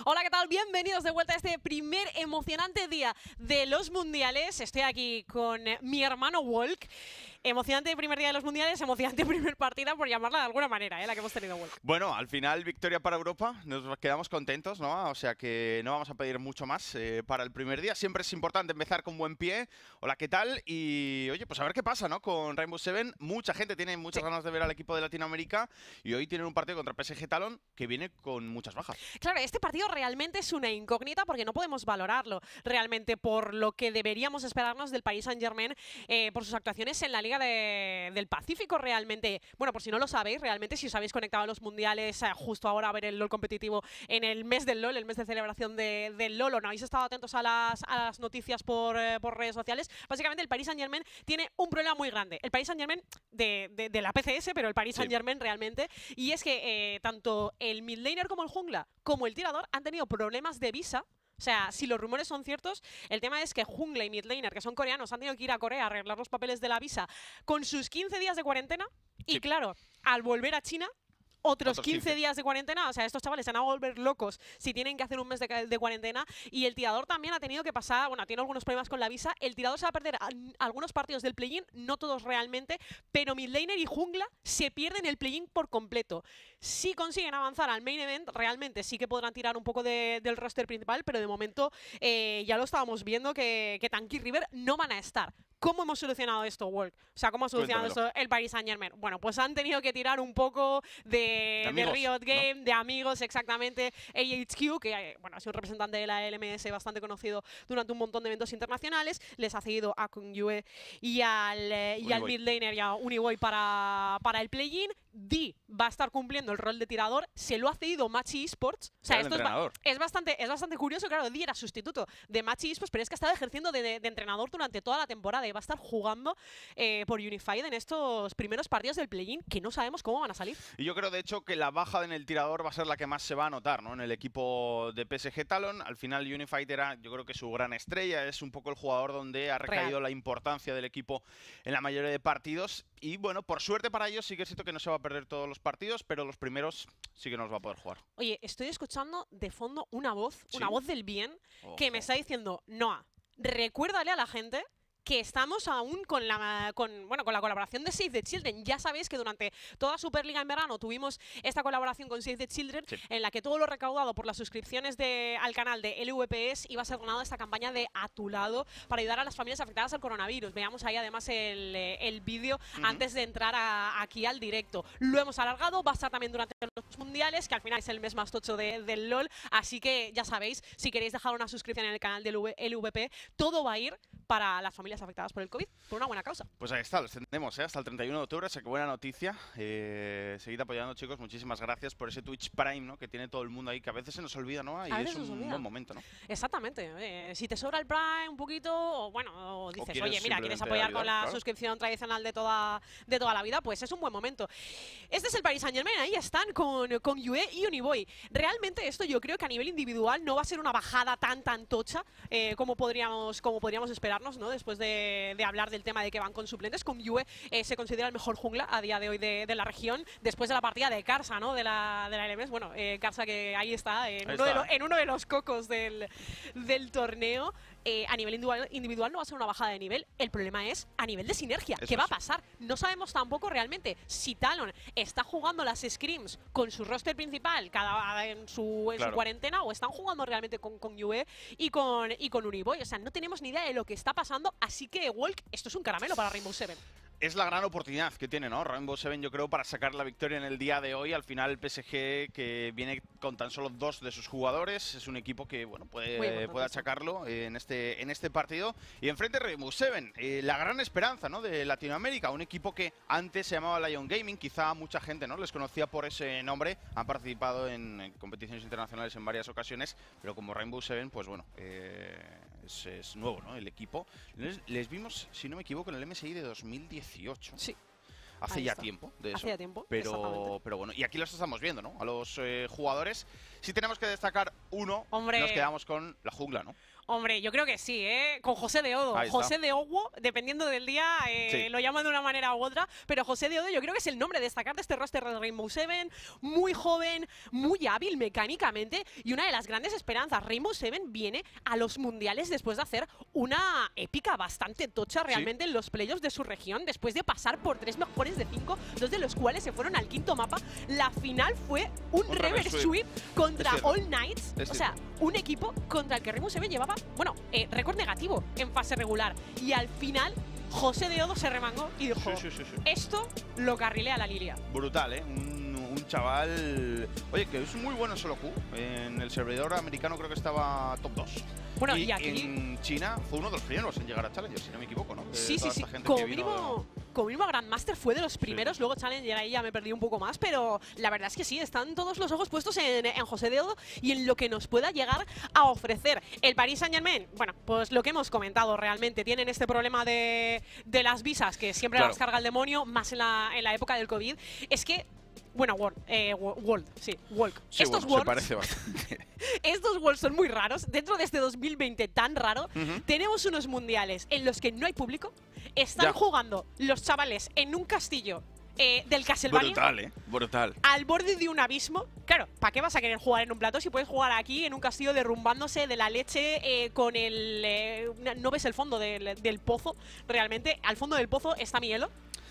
Hola, ¿qué tal? Bienvenidos de vuelta a este primer emocionante día de los mundiales. Estoy aquí con mi hermano Walk. Emocionante primer día de los mundiales, emocionante primer partida, por llamarla de alguna manera, la que hemos tenido, Walk. Bueno, al final victoria para Europa, nos quedamos contentos, ¿no? O sea que no vamos a pedir mucho más para el primer día. Siempre es importante empezar con buen pie. Hola, ¿qué tal? Y oye, pues a ver qué pasa, ¿no? Con Rainbow Seven, mucha gente tiene muchas ganas de ver al equipo de Latinoamérica y hoy tienen un partido contra PSG Talon que viene con muchas bajas. Claro, este partido realmente es una incógnita porque no podemos valorarlo realmente por lo que deberíamos esperarnos del Paris Saint-Germain por sus actuaciones en la Liga del Pacífico realmente. Bueno, por si no lo sabéis, realmente si os habéis conectado a los mundiales justo ahora a ver el LoL competitivo en el mes del LoL, el mes de celebración del LoL, o no habéis estado atentos a las noticias por redes sociales, básicamente el Paris Saint-Germain tiene un problema muy grande. El Paris Saint-Germain de la PCS, pero el Paris Saint-Germain realmente, y es que tanto el mid laner como el jungla como el tirador han tenido problemas de visa. O sea, si los rumores son ciertos, el tema es que jungla y midlaner, que son coreanos, han tenido que ir a Corea a arreglar los papeles de la visa con sus 15 días de cuarentena. Y claro, al volver a China, otros 15 días de cuarentena. O sea, estos chavales se van a volver locos si tienen que hacer un mes de cuarentena. Y el tirador también ha tenido que pasar, bueno, tiene algunos problemas con la visa. El tirador se va a perder algunos partidos del play-in, no todos realmente, pero midlaner y jungla se pierden el play-in por completo. Si consiguen avanzar al main event, realmente sí que podrán tirar un poco del roster principal, pero de momento ya lo estábamos viendo que Tanky River no van a estar. ¿Cómo hemos solucionado esto, Walk? O sea, ¿cómo ha solucionado esto el Paris Saint-Germain? Bueno, pues han tenido que tirar un poco de Riot Game, ¿no? De amigos, exactamente. AHQ, que bueno, ha sido un representante de la LMS bastante conocido durante un montón de eventos internacionales. Les ha seguido a Kung Yue y al midlaner y a Uniboy para el play-in. Di va a estar cumpliendo el rol de tirador. Se lo ha cedido Machi Esports. O sea, esto es bastante curioso. Claro, Di era sustituto de Machi Esports, pero es que ha estado ejerciendo de entrenador durante toda la temporada. Va a estar jugando por Unified en estos primeros partidos del play-in que no sabemos cómo van a salir. Y yo creo, de hecho, que la baja en el tirador va a ser la que más se va a notar, ¿no? En el equipo de PSG Talon. Al final, Unified era, yo creo que su gran estrella. Es un poco el jugador donde ha recaído la importancia del equipo en la mayoría de partidos. Y bueno, por suerte para ellos sí que es cierto que no se va a perder todos los partidos, pero los primeros sí que nos va a poder jugar. Oye, estoy escuchando de fondo una voz del bien, que me está diciendo: Noah, recuérdale a la gente que estamos aún con la colaboración de Save the Children. Ya sabéis que durante toda Superliga en verano tuvimos esta colaboración con Save the Children, en la que todo lo recaudado por las suscripciones al canal de LVPs iba a ser donado a esta campaña de A Tu Lado para ayudar a las familias afectadas al coronavirus. Veamos ahí además el vídeo antes de entrar aquí al directo. Lo hemos alargado, va a estar también durante los mundiales, que al final es el mes más tocho del LoL, así que ya sabéis, si queréis dejar una suscripción en el canal del LVP, todo va a ir para las familias afectadas por el COVID, por una buena causa. Pues ahí está, lo extendemos hasta el 31 de octubre, o sea que buena noticia. Seguid apoyando, chicos, muchísimas gracias por ese Twitch Prime, ¿no? Que tiene todo el mundo ahí, que a veces se nos olvida, ¿no? Y es un buen momento, ¿no? Exactamente. Si te sobra el Prime un poquito, o dices, oye, mira, quieres apoyar ayudar, con la suscripción tradicional de toda la vida, pues es un buen momento. Este es el Paris Saint-Germain, ahí están con Yue y Uniboy. Realmente esto yo creo que a nivel individual no va a ser una bajada tan tocha como podríamos esperar, ¿no? Después de hablar del tema de que van con suplentes. Con Yue se considera el mejor jungla a día de hoy de la región, después de la partida de Karsa, ¿no? De la LMS. Bueno, Karsa, que ahí está, en uno de los cocos del torneo. A nivel individual no va a ser una bajada de nivel. El problema es a nivel de sinergia. ¿Qué va a pasar? No sabemos tampoco realmente si Talon está jugando las scrims con su roster principal en su cuarentena, o están jugando realmente con Yue y con Uniboy. O sea, no tenemos ni idea de lo que está pasando. Así que, Walk, esto es un caramelo para Rainbow Seven. Es la gran oportunidad que tiene, ¿no? Rainbow Seven, yo creo, para sacar la victoria en el día de hoy. Al final, el PSG, que viene con tan solo 2 de sus jugadores, es un equipo que, bueno, puede achacarlo en este partido. Y enfrente Rainbow Seven, la gran esperanza, ¿no? De Latinoamérica, un equipo que antes se llamaba Lion Gaming, quizá mucha gente, ¿no? Les conocía por ese nombre, han participado en competiciones internacionales en varias ocasiones, pero como Rainbow Seven, pues bueno, es nuevo, ¿no? El equipo. Les vimos, si no me equivoco, en el MSI de 2018. Sí. Hace ya tiempo de eso. Hace ya tiempo, pero bueno, y aquí los estamos viendo, ¿no? A los jugadores. Si tenemos que destacar uno, nos quedamos con la jungla, ¿no? Hombre, yo creo que sí, ¿eh? Con José de Odo. José de Owo, dependiendo del día, lo llaman de una manera u otra, pero José de Odo yo creo que es el nombre de destacar de este roster de Rainbow Seven, muy joven, muy hábil mecánicamente y una de las grandes esperanzas. Rainbow Seven viene a los mundiales después de hacer una épica bastante tocha realmente en los playoffs de su región, después de pasar por 3 mejores de 5, 2 de los cuales se fueron al quinto mapa. La final fue un reverse sweep contra All Knights, o sea, un equipo contra el que Rainbow Seven llevaba, bueno, récord negativo en fase regular. Y al final, José de Odo se remangó y dijo, esto lo carrilea la Lilia. Brutal, ¿eh? Un chaval, oye, que es muy bueno en solo Q. En el servidor americano creo que estaba top 2. Bueno, y aquí en China fue uno de los primeros en llegar a Challenger, si no me equivoco, ¿no? Sí. Como mínimo Grandmaster fue de los primeros, luego Challenger ahí ya me perdí un poco más, pero la verdad es que sí, están todos los ojos puestos en José de Odo y en lo que nos pueda llegar a ofrecer. El Paris Saint-Germain, bueno, pues lo que hemos comentado realmente, tienen este problema de las visas, que siempre las carga el demonio, más en la época del COVID. Es que bueno, World. Sí, estos Worlds, se parece bastante. Estos Worlds son muy raros. Dentro de este 2020 tan raro, tenemos unos mundiales en los que no hay público. Están jugando los chavales en un castillo del Castlevania. Brutal, brutal. Al borde de un abismo. Claro, ¿para qué vas a querer jugar en un plató si puedes jugar aquí en un castillo derrumbándose de la leche con el... no ves el fondo del pozo, realmente. Al fondo del pozo está mi hielo.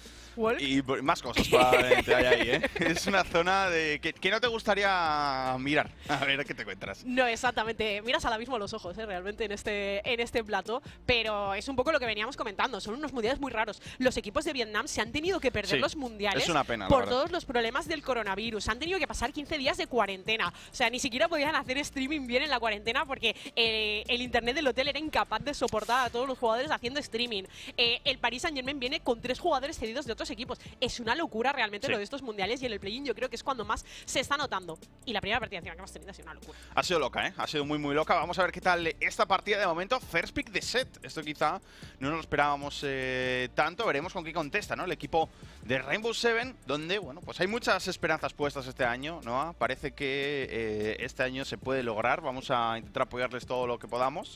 Y más cosas probablemente hay ahí, ¿eh? Es una zona que no te gustaría mirar. A ver qué te encuentras. No, exactamente. Miras al abismo a los ojos, realmente, en este plató. Pero es un poco lo que veníamos comentando. Son unos mundiales muy raros. Los equipos de Vietnam se han tenido que perder los mundiales por todos los problemas del coronavirus. Han tenido que pasar 15 días de cuarentena. O sea, ni siquiera podían hacer streaming bien en la cuarentena porque el internet del hotel era incapaz de soportar a todos los jugadores haciendo streaming. El Paris Saint-Germain viene con 3 jugadores cedidos de otros equipos. Es una locura realmente lo de estos mundiales y en el play-in yo creo que es cuando más se está notando. Y la primera partida encima que hemos tenido ha sido una locura. Ha sido loca, ¿eh? Ha sido muy, muy loca. Vamos a ver qué tal esta partida de momento. First pick de set. Esto quizá no nos lo esperábamos tanto. Veremos con qué contesta, ¿no? El equipo de Rainbow Seven, donde, bueno, pues hay muchas esperanzas puestas este año, ¿no? Parece que este año se puede lograr. Vamos a intentar apoyarles todo lo que podamos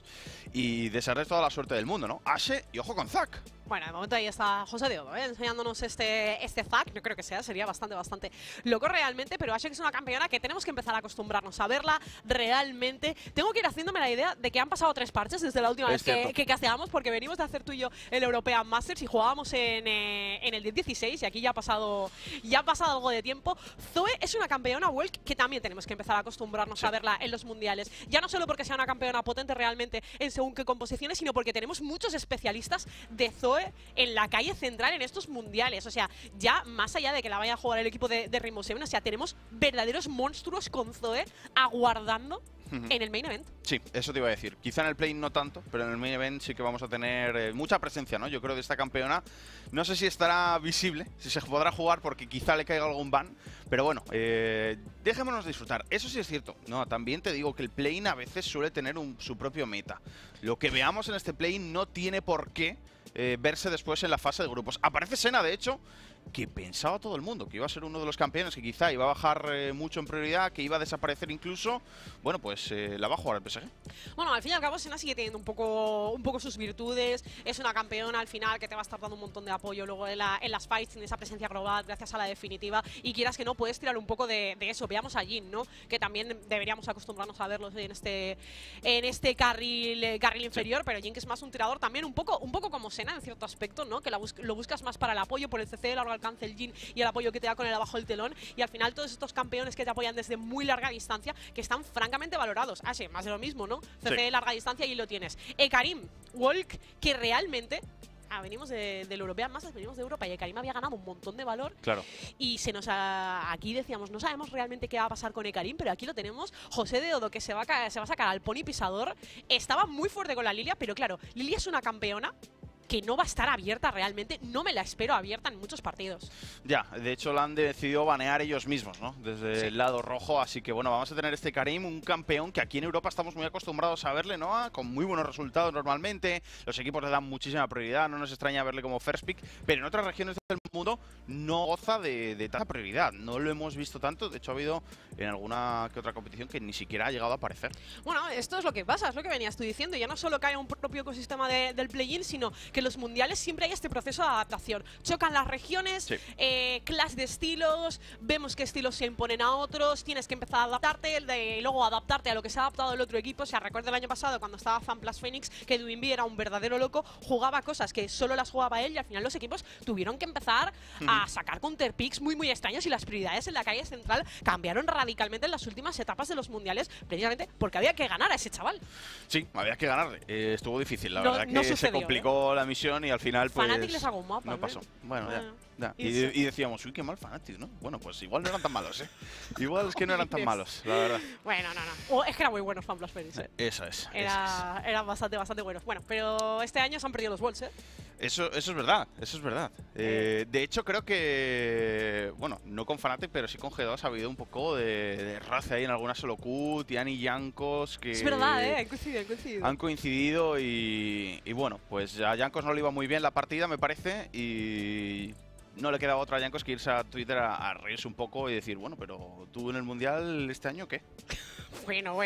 y desearles toda la suerte del mundo, ¿no? Ashe y ojo con Zack. Bueno, de momento ahí está José de Odo, enseñándonos este Zack. Yo creo que sería bastante loco realmente, pero Ashe es una campeona que tenemos que empezar a acostumbrarnos a verla realmente. Tengo que ir haciéndome la idea de que han pasado 3 parches desde la última vez que casteamos, porque venimos de hacer tú y yo el European Masters y jugábamos en el 10-16 y aquí ya ha pasado algo de tiempo. Zoe es una campeona World que también tenemos que empezar a acostumbrarnos a verla en los mundiales. Ya no solo porque sea una campeona potente realmente en según qué composiciones, sino porque tenemos muchos especialistas de Zoe en la calle central en estos mundiales. O sea, ya más allá de que la vaya a jugar el equipo de Rainbow Seven, o sea, tenemos verdaderos monstruos con Zoe aguardando en el main event. Sí, eso te iba a decir. Quizá en el play no tanto, pero en el main event sí que vamos a tener mucha presencia, ¿no? Yo creo de esta campeona. No sé si estará visible, si se podrá jugar porque quizá le caiga algún ban, pero bueno, dejémonos disfrutar. Eso sí es cierto. No, también te digo que el play a veces suele tener su propio meta. Lo que veamos en este play no tiene por qué verse después en la fase de grupos. Aparece Senna, de hecho, que pensaba todo el mundo que iba a ser uno de los campeones, que quizá iba a bajar mucho en prioridad, que iba a desaparecer incluso. Bueno, pues la va a jugar el PSG. Bueno, al fin y al cabo Senna sigue teniendo un poco sus virtudes. Es una campeona al final que te va a estar dando un montón de apoyo luego en las fights, en esa presencia global gracias a la definitiva. Y quieras que no, puedes tirar un poco de eso. Veamos a Jhin, ¿no? Que también deberíamos acostumbrarnos a verlos en este carril inferior, pero Jhin que es más un tirador también un poco como Senna en cierto aspecto, ¿no? Que lo buscas más para el apoyo, por el CC de largo alcance el Jhin y el apoyo que te da con el abajo del telón, y al final todos estos campeones que te apoyan desde muy larga distancia que están francamente valorados. Ashe, más de lo mismo, ¿no? CC de larga distancia y lo tienes. Karim, Walk, que realmente venimos del European Masters, venimos de Europa y Karim había ganado un montón de valor. Claro. Y aquí decíamos, no sabemos realmente qué va a pasar con Karim, pero aquí lo tenemos. José de Odo que se va a sacar al pony pisador. Estaba muy fuerte con la Lilia, pero claro, Lilia es una campeona que no va a estar abierta realmente. No me la espero abierta en muchos partidos. Ya, de hecho la han decidido banear ellos mismos, ¿no? Desde el lado rojo, así que bueno, vamos a tener este Karim, un campeón que aquí en Europa estamos muy acostumbrados a verle, ¿no? Con muy buenos resultados normalmente, los equipos le dan muchísima prioridad, no nos extraña verle como first pick, pero en otras regiones del mundo no goza de tanta prioridad. No lo hemos visto tanto. De hecho, ha habido en alguna que otra competición que ni siquiera ha llegado a aparecer. Bueno, esto es lo que pasa, es lo que venías tú diciendo. Ya no solo cae un propio ecosistema del play-in, sino que en los mundiales siempre hay este proceso de adaptación. Chocan las regiones, Sí. clash de estilos, vemos qué estilos se imponen a otros, tienes que empezar a adaptarte y luego adaptarte a lo que se ha adaptado el otro equipo. O sea, recuerdo el año pasado cuando estaba FunPlus Phoenix que Dwinby era un verdadero loco, jugaba cosas que solo las jugaba él y al final los equipos tuvieron que empezar a sacar counterpicks muy extraños y las prioridades en la calle central cambiaron radicalmente en las últimas etapas de los mundiales, precisamente porque había que ganar a ese chaval. Sí, había que ganarle. Estuvo difícil, la No- verdad no que se sucedió, complicó la misión y al final pues Fnatic les hago un mapa, no ¿no? pasó. Bueno, ya. Y Y decíamos, uy, qué mal Fnatic, ¿no? Bueno, pues igual no eran tan malos, ¿eh? Igual es que no eran tan malos, la verdad. Bueno, no. Es que era muy bueno FunPlus Phoenix. Eso es. Eran bastante buenos. Bueno, pero este año se han perdido los Wolves, ¿eh? Eso es verdad, eso es verdad. De hecho, creo que, bueno, no con Fnatic, pero sí con G2 ha habido un poco de raza ahí en alguna solo Q, Tian y Jankos, que... Es verdad, han coincidido. Han coincidido y bueno, pues a Jankos no le iba muy bien la partida, me parece, y no le quedaba otra a Jankos que irse a Twitter a reírse un poco y decir, bueno, pero tú en el Mundial este año, ¿qué? Bueno.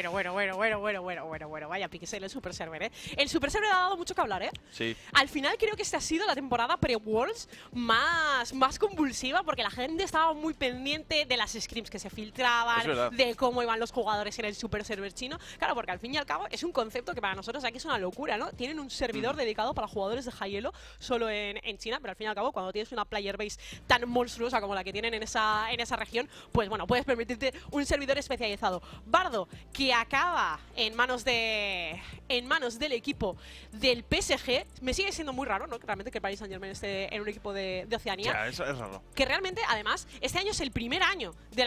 Vaya pixel el Super Server, ¿eh? El Super Server ha dado mucho que hablar, ¿eh? Sí. Al final creo que esta ha sido la temporada pre-Worlds más convulsiva porque la gente estaba muy pendiente de las scrims que se Es filtraban, verdad. de cómo iban los jugadores en el Super Server chino. Claro, porque al fin y al cabo es un concepto que para nosotros aquí es una locura, ¿no? Tienen un servidor dedicado para jugadores de high elo solo en China, pero al fin y al cabo cuando tienes una player base tan monstruosa como la que tienen en esa región, pues bueno, puedes permitirte un servidor especializado. Bardo, que acaba en manos del equipo del PSG, me sigue siendo muy raro, ¿no? Realmente que el Paris Saint-Germain esté en un equipo de Oceanía. Ya, eso es raro. Que realmente, además, este año es el primer año de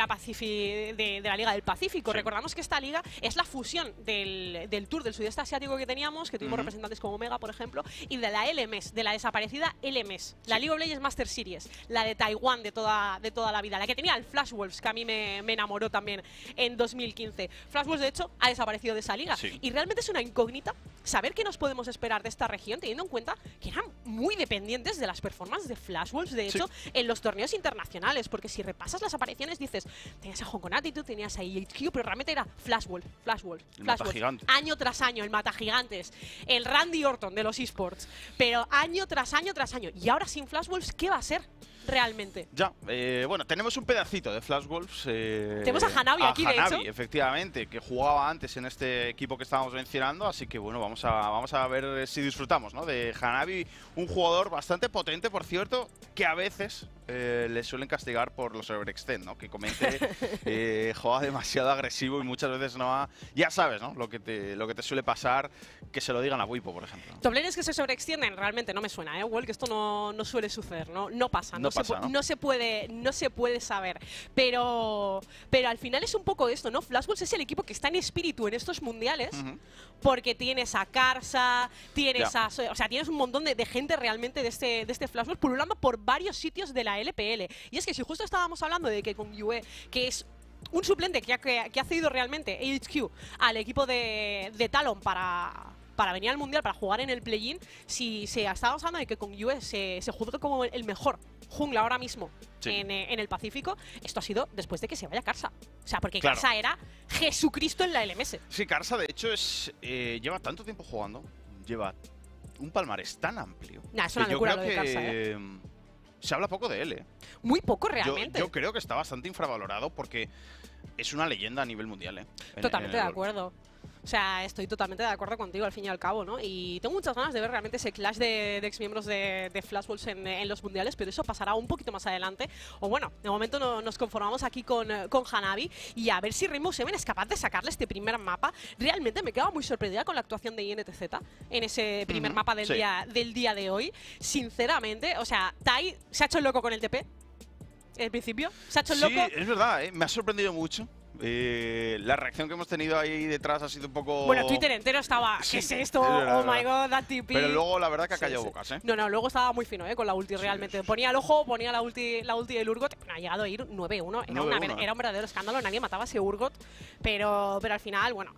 la Liga del Pacífico. Sí. Recordamos que esta liga es la fusión del Tour del Sudeste Asiático que teníamos, que tuvimos representantes como Omega, por ejemplo, y de la LMS, de la desaparecida LMS, la League of Legends Master Series, la de Taiwán de toda la vida, la que tenía el Flash Wolves, que a mí me enamoró también en 2015. Flash Wolves, de hecho, ha desaparecido de esa liga. Sí. Y realmente es una incógnita saber qué nos podemos esperar de esta región, teniendo en cuenta que eran muy dependientes de las performances de Flash Wolves, de hecho, en los torneos internacionales, porque si repasas las apariciones dices, tenías a Hong Kong Attitude, tenías a EHQ, pero realmente era Flash Wolf, El matagigante. año tras año, el matagigantes, el Randy Orton de los esports, pero año tras año tras año. Y ahora sin Flash Wolves, ¿qué va a ser realmente? Ya, bueno, tenemos un pedacito de Flash Wolves. Tenemos a Hanabi aquí, de hecho. Efectivamente, que jugaba antes en este equipo que estábamos mencionando, así que bueno, vamos a ver si disfrutamos, ¿no? De Hanabi, un jugador bastante potente, por cierto, que a veces le suelen castigar por los overextend, ¿no? Que comente, juega demasiado agresivo y muchas veces no va... Ya sabes, ¿no? Lo que te suele pasar, que se lo digan a Wipo, por ejemplo. Toplaners que se sobreextienden, realmente no me suena, ¿eh? Well, que esto no suele suceder, no pasa, No pasa, ¿no? no se puede saber. Pero al final es un poco esto, ¿no? Flash Wolves es el equipo que está en espíritu en estos mundiales, porque tienes a Karsa, tienes tienes un montón de gente realmente de este Flash Wolves pululando por varios sitios de la LPL. Y es que si justo estábamos hablando de que con Yue, que es un suplente que ha cedido realmente HQ al equipo de Talon para venir al Mundial, para jugar en el play-in, si estábamos hablando de que con Yue se juzga como el mejor jungla ahora mismo en el Pacífico, esto ha sido después de que se vaya Karsa. O sea, porque Claro. Karsa era Jesucristo en la LMS. Sí, Karsa, de hecho, lleva tanto tiempo jugando, lleva un palmarés tan amplio. Nah, es una que yo locura creo lo de Karsa, que se habla poco de él, ¿eh? Muy poco realmente. Yo creo que está bastante infravalorado porque es una leyenda a nivel mundial, ¿eh? Totalmente en de el golf. acuerdo. O sea, estoy totalmente de acuerdo contigo al fin y al cabo, ¿no? Y tengo muchas ganas de ver realmente ese clash de exmiembros de Flash Wolves en los mundiales, pero eso pasará un poquito más adelante. O bueno, de momento nos conformamos aquí con Hanabi y a ver si Rainbow Seven es capaz de sacarle este primer mapa. Realmente me quedo muy sorprendida con la actuación de INTZ en ese primer mapa del día de hoy. Sinceramente, o sea, Tai se ha hecho el loco con el TP. En principio, se ha hecho el loco. Sí, es verdad, ¿eh? Me ha sorprendido mucho. La reacción que hemos tenido ahí detrás ha sido un poco... Bueno, Twitter entero estaba, Sí, ¿qué es esto? es verdad, Oh my god, that TP. Pero luego la verdad que ha Sí, callado sí. bocas, ¿eh? No, luego estaba muy fino, con la ulti realmente. sí, sí. Ponía el ojo, ponía la ulti del Urgot. No, ha llegado a ir 9-1. Era, 9-1, era un verdadero escándalo, nadie mataba a ese Urgot. Pero al final, bueno,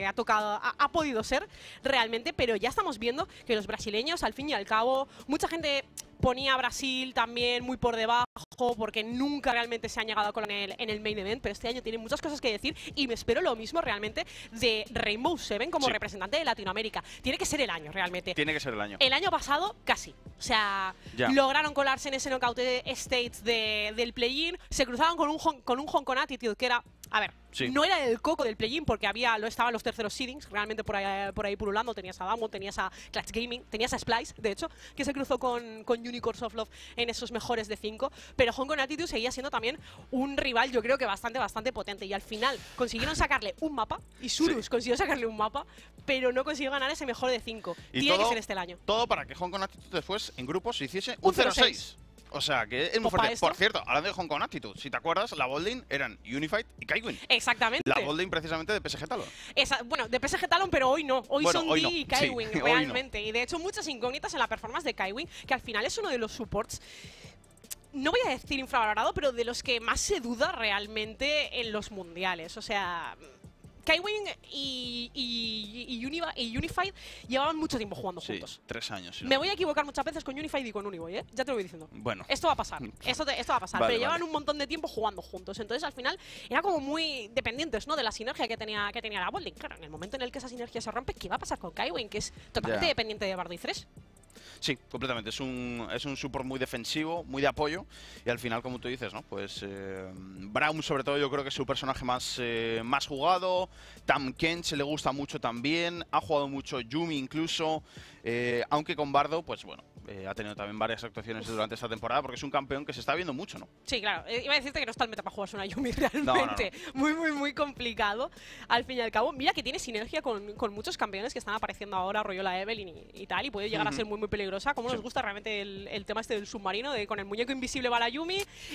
ha podido ser realmente. Pero ya estamos viendo que los brasileños, al fin y al cabo, mucha gente ponía a Brasil también muy por debajo, porque nunca realmente se han llegado a colar en el main event, pero este año tienen muchas cosas que decir y me espero lo mismo realmente de Rainbow Seven como representante de Latinoamérica. Tiene que ser el año realmente. Tiene que ser el año. El año pasado casi. O sea, lograron colarse en ese knockout stage del play-in, se cruzaban con un Hong Kong Attitude que era, a ver, no era el coco del play-in porque estaban los terceros seedings realmente por ahí pululando. Tenías a Damwon, tenías a Clutch Gaming, tenías a Splice, de hecho, que se cruzó con Unicorns of Love en esos mejores de 5. Pero Hong Kong Attitude seguía siendo también un rival, yo creo que bastante potente. Y al final consiguieron sacarle un mapa, y Surus consiguió sacarle un mapa, pero no consiguió ganar ese mejor de 5. Tiene que ser este el año. Todo para que Hong Kong Attitude después en grupos se hiciese un 0-6. O sea, que es muy fuerte. Por cierto, hablando de Hong Kong Attitude, si te acuerdas, la bolding eran Unified y Kaiwin. Exactamente. La bolding precisamente de PSG Talon. Bueno, de PSG Talon, pero hoy no. Hoy son Dee y Kaiwin, realmente. Y de hecho, muchas incógnitas en la performance de Kaiwin, que al final es uno de los supports, no voy a decir infravalorado, pero de los que más se duda realmente en los mundiales. O sea, Kaiwin y Unified llevaban mucho tiempo jugando juntos. 3 años. Me voy a equivocar muchas veces con Unified y con Uniboy, ¿eh? Ya te lo voy diciendo. Bueno. Esto va a pasar. Esto va a pasar. Pero llevan un montón de tiempo jugando juntos. Entonces, al final, era como muy dependientes, ¿no? De la sinergia que tenía la botlane. Claro, en el momento en el que esa sinergia se rompe, ¿qué va a pasar con Kaiwin? Que es totalmente dependiente de Bardo y Thresh. Sí, completamente. Es un support muy defensivo, muy de apoyo. Y al final, como tú dices, ¿no? Pues Braum, sobre todo, yo creo que es su personaje más jugado. Tahm Kench le gusta mucho también. Ha jugado mucho Yuumi incluso. Aunque con Bardo, pues bueno, ha tenido también varias actuaciones durante esta temporada porque es un campeón que se está viendo mucho, ¿no? Sí, claro. Iba a decirte que no está el meta para jugarse una Yuumi realmente. No. Muy complicado. Al fin y al cabo, mira que tiene sinergia con muchos campeones que están apareciendo ahora, rollo la Evelynn y tal, y puede llegar a ser muy peligrosa. Como nos gusta realmente el tema este del submarino, de con el muñeco invisible va la Yuumi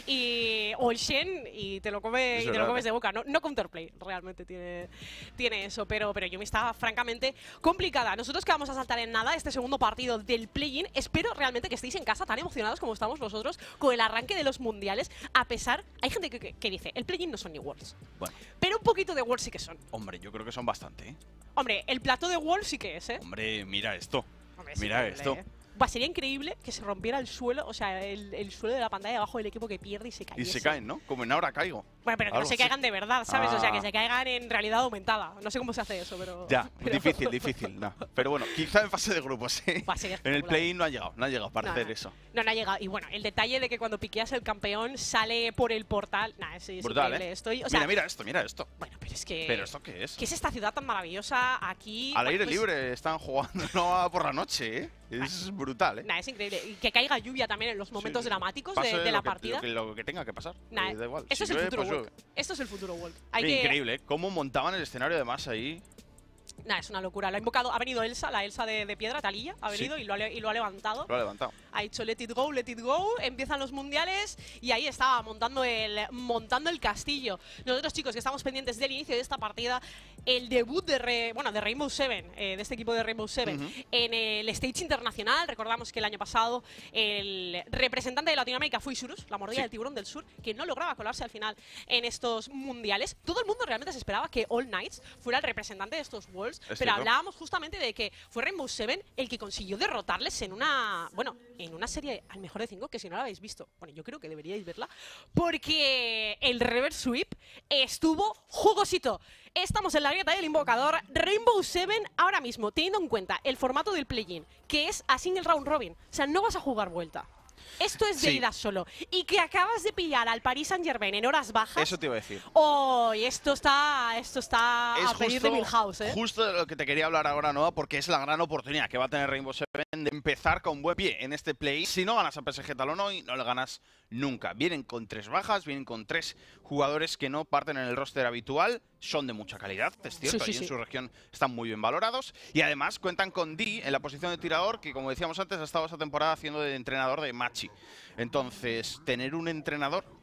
o el Shen y te lo comes de boca. No counterplay, realmente tiene eso, pero Yuumi está francamente complicada. Nosotros que vamos a saltar en nada este segundo partido del play-in, espero realmente que estéis en casa tan emocionados como estamos nosotros con el arranque de los mundiales, a pesar, hay gente que dice, el play-in no son ni Worlds. Bueno. Pero un poquito de Worlds sí que son. Hombre, yo creo que son bastante, ¿eh? Hombre, el plato de Worlds sí que es, ¿eh? Hombre, mira esto. Hombre, mira esto. Sería increíble que se rompiera el suelo, o sea, el suelo de la pantalla de abajo del equipo que pierde y se caiga. Y se caen, ¿no? Como en Ahora Caigo. Bueno, pero que no se caigan de verdad, ¿sabes? O sea, que se caigan en realidad aumentada. No sé cómo se hace eso, pero... Ya, difícil, no. Pero bueno, quizá en fase de grupos, ¿eh? En el play-in no ha llegado para hacer eso. No ha llegado. Y bueno, el detalle de que cuando piqueas el campeón sale por el portal... Nah, es brutal, increíble. ¿eh? Mira esto. Bueno, pero es que... ¿Pero esto qué es? ¿Qué es esta ciudad tan maravillosa aquí? Al aire libre están jugando, no por la noche, ¿eh? Es brutal, ¿eh? Nah, es increíble. Y que caiga lluvia también en los momentos dramáticos de la partida. Lo que tenga que pasar. Nah, da igual. Esto es el futuro World. Esto es el futuro World. Increíble, ¿eh? Cómo montaban el escenario además ahí. Nah, es una locura. Lo ha invocado, ha venido Elsa, la Elsa de piedra, Taliyah, ha venido y lo ha levantado. Lo ha levantado. Ha dicho let it go, empiezan los mundiales y ahí estaba montando el castillo. Nosotros, chicos, que estamos pendientes del inicio de esta partida, el debut de Rainbow Seven, de este equipo de Rainbow Seven, en el stage internacional. Recordamos que el año pasado el representante de Latinoamérica fue Isurus, la mordida del tiburón del sur, que no lograba colarse al final en estos mundiales. Todo el mundo realmente se esperaba que All Knights fuera el representante de estos Worlds, pero hablábamos justamente de que fue Rainbow Seven el que consiguió derrotarles en una serie al mejor de 5, que si no la habéis visto, bueno, yo creo que deberíais verla, porque el reverse sweep estuvo jugosito. Estamos en la grieta del invocador. Rainbow Seven ahora mismo, teniendo en cuenta el formato del play-in, que es a single round robin, o sea, no vas a jugar vuelta. Esto es de ida solo. Y que acabas de pillar al Paris Saint-Germain en horas bajas. Eso te iba a decir. Oh, esto está a pedir de Milhouse, ¿eh? Justo de lo que te quería hablar ahora, Noah, porque es la gran oportunidad que va a tener Rainbow Seven de empezar con buen pie en este play. Si no ganas a PSG Talon hoy, no le ganas nunca. Vienen con 3 bajas, vienen con 3 jugadores que no parten en el roster habitual. Son de mucha calidad, es cierto, y en su región están muy bien valorados. Y además cuentan con Dee en la posición de tirador, que como decíamos antes, ha estado esta temporada haciendo de entrenador de Machi. Entonces, tener un entrenador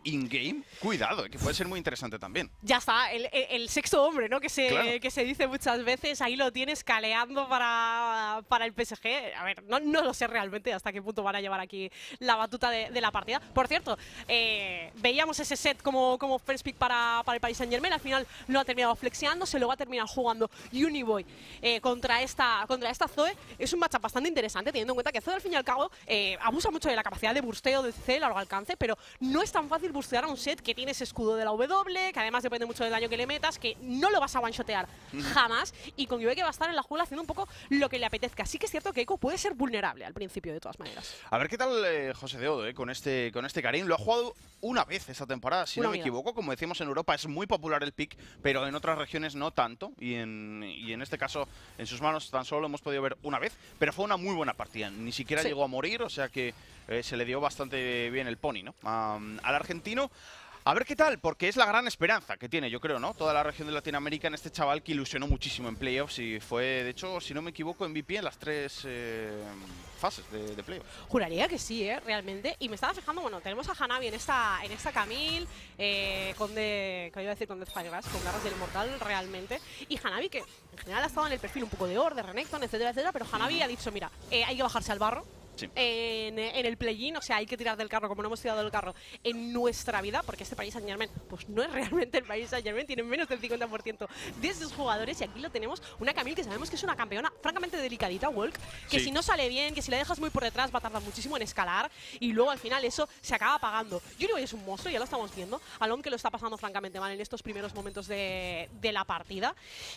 in-game, cuidado, que puede ser muy interesante también. Ya está, el sexto hombre, ¿no? Que se dice muchas veces, ahí lo tienes caleando para el PSG. A ver, no lo sé realmente hasta qué punto van a llevar aquí la batuta de la partida. Por cierto, veíamos ese set como first pick para el Paris Saint-Germain, al final lo ha terminado flexeando, se lo va a terminar jugando Uniboy contra esta Zoe. Es un matchup bastante interesante, teniendo en cuenta que Zoe al fin y al cabo abusa mucho de la capacidad de bursteo de CC, largo alcance, pero no es tan fácil burstear a un set que tiene ese escudo de la W, que además depende mucho del daño que le metas, que no lo vas a one-shotear jamás, y con Yue que va a estar en la jungla haciendo un poco lo que le apetezca. Sí que es cierto que Echo puede ser vulnerable al principio, de todas maneras. A ver qué tal José Deodo con este Karim. Lo ha jugado una vez esta temporada, si no me equivoco. Como decimos, en Europa es muy popular el pick, pero en otras regiones no tanto, y en este caso en sus manos tan solo lo hemos podido ver una vez, pero fue una muy buena partida. Ni siquiera llegó a morir, o sea que se le dio bastante bien el pony, ¿no? Al argentino. A ver qué tal, porque es la gran esperanza que tiene, yo creo, ¿no? Toda la región de Latinoamérica en este chaval que ilusionó muchísimo en playoffs y fue, de hecho, si no me equivoco, MVP en las 3 fases de playoffs. Juraría que sí, realmente. Y me estaba fijando, bueno, tenemos a Hanabi en esta Camille, con Firegrass, con garras del Inmortal, realmente. Y Hanabi, que en general ha estado en el perfil un poco de Orde, Renekton, etcétera, etcétera, pero Hanabi ha dicho, mira, hay que bajarse al barro. Sí. En el play-in, o sea, hay que tirar del carro como no hemos tirado del carro en nuestra vida, porque este Paris Saint-Germain pues no es realmente el Paris Saint-Germain, tiene menos del 50% de sus jugadores, y aquí lo tenemos, una Camille que sabemos que es una campeona francamente delicadita, Walk, que si no sale bien, que si la dejas muy por detrás va a tardar muchísimo en escalar, y luego al final eso se acaba pagando. Uniboy es un monstruo, ya lo estamos viendo, Alon que lo está pasando francamente mal en estos primeros momentos de la partida,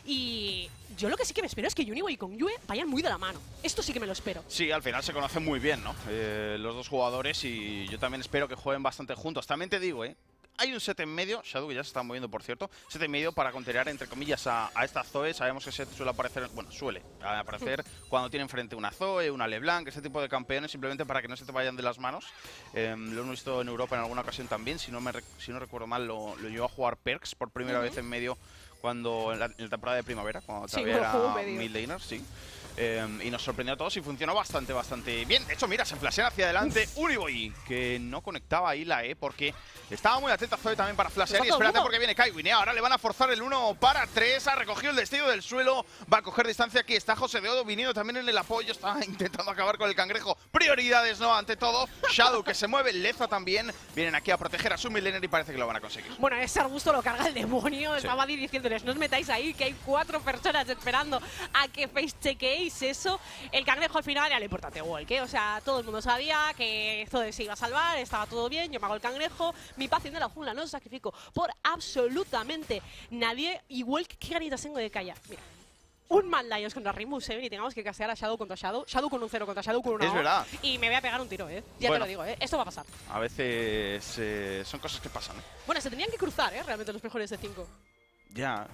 y yo lo que sí que me espero es que Uniboy con Yue vayan muy de la mano. Esto sí que me lo espero. Sí, al final se conocen muy bien, ¿no? Los dos jugadores, y yo también espero que jueguen bastante juntos. También te digo, hay un set en medio, Shadow que ya se está moviendo, por cierto, set en medio para conterear, entre comillas, a esta Zoe. Sabemos que set suele aparecer, bueno, suele aparecer cuando tienen frente una Zoe, una LeBlanc, ese tipo de campeones, simplemente para que no se te vayan de las manos. Lo hemos visto en Europa en alguna ocasión también, si no recuerdo mal, lo llevó a jugar Perks por primera vez en medio cuando en la temporada de primavera, cuando todavía era mid laner, sí. Y nos sorprendió a todos y funcionó bastante bien. De hecho, mira, se flashean hacia adelante Uniboy, que no conectaba ahí la porque estaba muy atenta Zoe también para flashear. Y espérate porque viene Kaiwin, ahora le van a forzar el 1 para 3. Ha recogido el destello del suelo, va a coger distancia. Aquí está José Deodo viniendo también en el apoyo, está intentando acabar con el cangrejo. Prioridades, ¿no? Ante todo, Shadow que se mueve, Leza también. Vienen aquí a proteger a su midlaner y parece que lo van a conseguir. Bueno, ese arbusto lo carga el demonio. Estaba diciéndoles, no os metáis ahí, que hay 4 personas esperando a que face-chequeéis eso. El cangrejo al final era lo importante, Walk, o sea, todo el mundo sabía que Zoe se iba a salvar, estaba todo bien, yo me hago el cangrejo, mi paz de la jungla no se sacrifico por absolutamente nadie. Y Walk, qué ganitas tengo de callar. Mira, un Mad Lions contra Rainbow Seven y tengamos que castear a Shadow contra Shadow, Shadow con un 0 contra Shadow con una. Es verdad. Y me voy a pegar un tiro, ya te lo digo, esto va a pasar. A veces son cosas que pasan, Bueno, se tenían que cruzar, realmente los mejores de 5. Ya,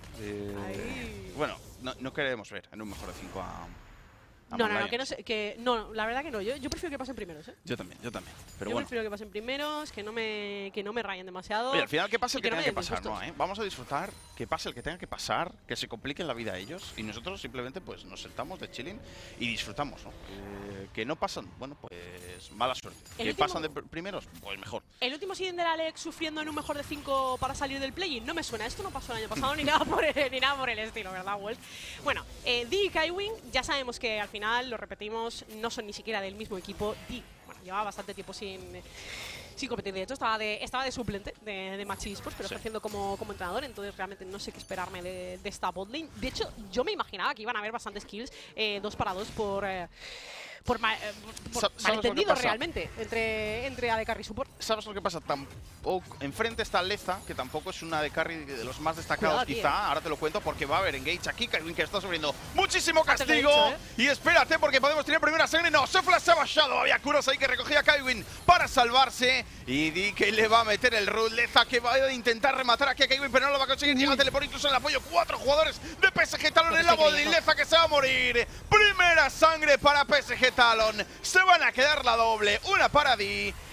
bueno, no queremos ver en un mejor de 5 a No, que no sé, no, la verdad que no. Yo prefiero que pasen primeros, Yo también. Pero yo prefiero que pasen primeros, que no me rayen demasiado. Oye, al final que pase el que tenga que pasar, ¿no? Vamos a disfrutar, que pase el que tenga que pasar, que se compliquen la vida a ellos, y nosotros simplemente pues nos sentamos de chilling y disfrutamos, ¿no? Que no pasan, bueno, pues mala suerte. Que pasan de primeros, pues mejor. El último season del Alex sufriendo en un mejor de 5 para salir del play-in, no me suena. Esto no pasó el año pasado ni nada por el estilo, ¿verdad, Wolf? Bueno, Dee y Kaiwin, ya sabemos que al final, lo repetimos, no son ni siquiera del mismo equipo. Dee, bueno, llevaba bastante tiempo sin competir. De hecho, estaba de suplente de Match Esports, pero está haciendo como entrenador, entonces realmente no sé qué esperarme de esta botlane. De hecho, yo me imaginaba que iban a haber bastantes kills 2 para 2 por malentendido realmente entre AD Carry y Support. ¿Sabes lo que pasa? Tampoco enfrente está Leza, que tampoco es una AD Carry de los más destacados. Quizá, ahora te lo cuento porque va a haber engage aquí. Kaiwin que está sufriendo muchísimo castigo. Y espérate porque podemos tener primera sangre. No, se flashaba Shadow. Había curos ahí que recogía a Kaiwin para salvarse. Y DK le va a meter el root. Leza que va a intentar rematar aquí a Kaiwin, pero no lo va a conseguir. Llega a teleport incluso en el apoyo. 4 jugadores de PSG Talon en el lago de Leza que se va a morir. Primera sangre para PSG Talon. Se van a quedar la doble. Una para Dee